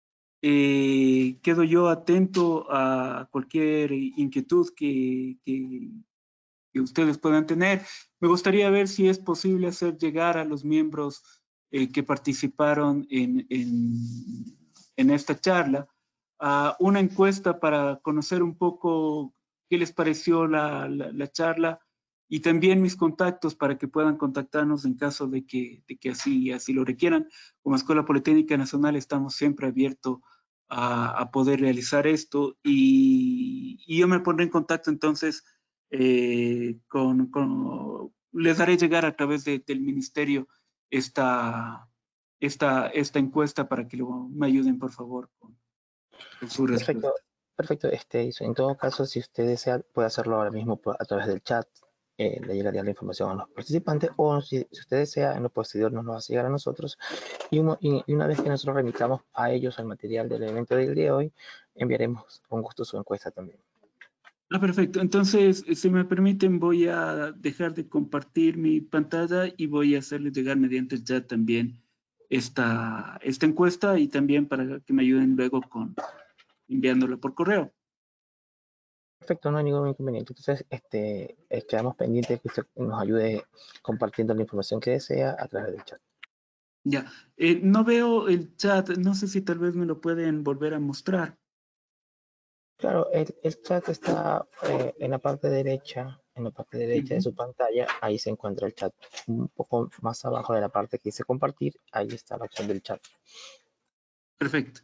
Eh, quedo yo atento a cualquier inquietud que, que, que ustedes puedan tener. Me gustaría ver si es posible hacer llegar a los miembros eh, que participaron en, en, en esta charla uh, una encuesta para conocer un poco qué les pareció la, la, la charla y también mis contactos para que puedan contactarnos en caso de que, de que así, así lo requieran. Como Escuela Politécnica Nacional estamos siempre abiertos a, a poder realizar esto y, y yo me pondré en contacto entonces eh, con, con, les haré llegar a través de, del ministerio esta, esta, esta encuesta para que lo, me ayuden por favor con, con su respuesta. Perfecto, perfecto. Este, en todo caso, si usted desea, puede hacerlo ahora mismo a través del chat. Eh, le llegaría la información a los participantes, o si, si usted desea, en lo posterior nos lo va a llegar a nosotros. Y, un, y, y una vez que nosotros remitamos a ellos el material del evento del día de hoy, enviaremos con gusto su encuesta también. Ah, perfecto. Entonces, si me permiten, voy a dejar de compartir mi pantalla y voy a hacerles llegar mediante el chat también esta, esta encuesta y también para que me ayuden luego con enviándola por correo. Perfecto, no hay ningún inconveniente. Entonces, este, eh, quedamos pendientes que usted nos ayude compartiendo la información que desea a través del chat. Ya, eh, no veo el chat, no sé si tal vez me lo pueden volver a mostrar. Claro, el, el chat está eh, en la parte derecha, en la parte derecha uh-huh. de su pantalla, ahí se encuentra el chat. Un poco más abajo de la parte que dice compartir, ahí está la opción del chat. Perfecto.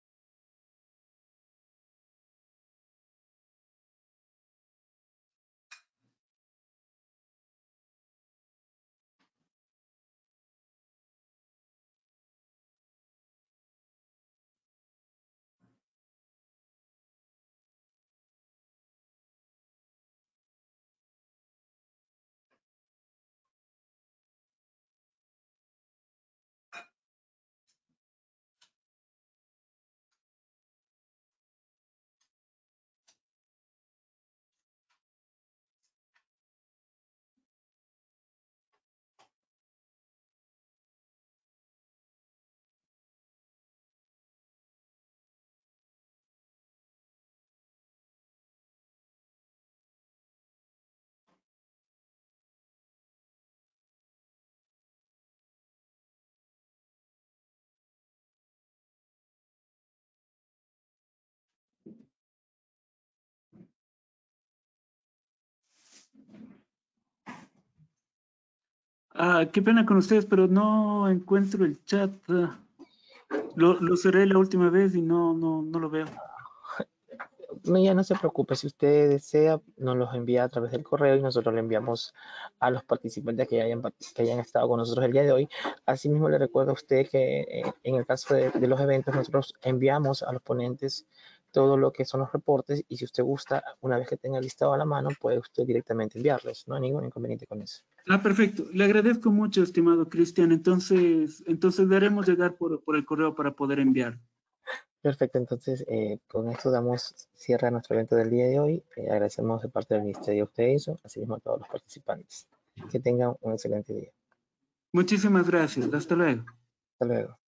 Ah, qué pena con ustedes, pero no encuentro el chat. Lo, lo cerré la última vez y no, no, no lo veo. Ya no se preocupe, si usted desea, nos los envía a través del correo y nosotros le enviamos a los participantes que hayan, que hayan estado con nosotros el día de hoy. Asimismo, le recuerdo a usted que eh, en el caso de, de los eventos, nosotros enviamos a los ponentes todo lo que son los reportes y si usted gusta, una vez que tenga el listado a la mano, puede usted directamente enviarlos. No hay ningún inconveniente con eso. Ah, perfecto. Le agradezco mucho, estimado Cristian. Entonces, entonces le haremos llegar por, por el correo para poder enviar. Perfecto, entonces eh, con esto damos cierre a nuestro evento del día de hoy. Eh, agradecemos de parte del Ministerio a usted eso, así mismo a todos los participantes. Que tengan un excelente día. Muchísimas gracias. Hasta luego. Hasta luego.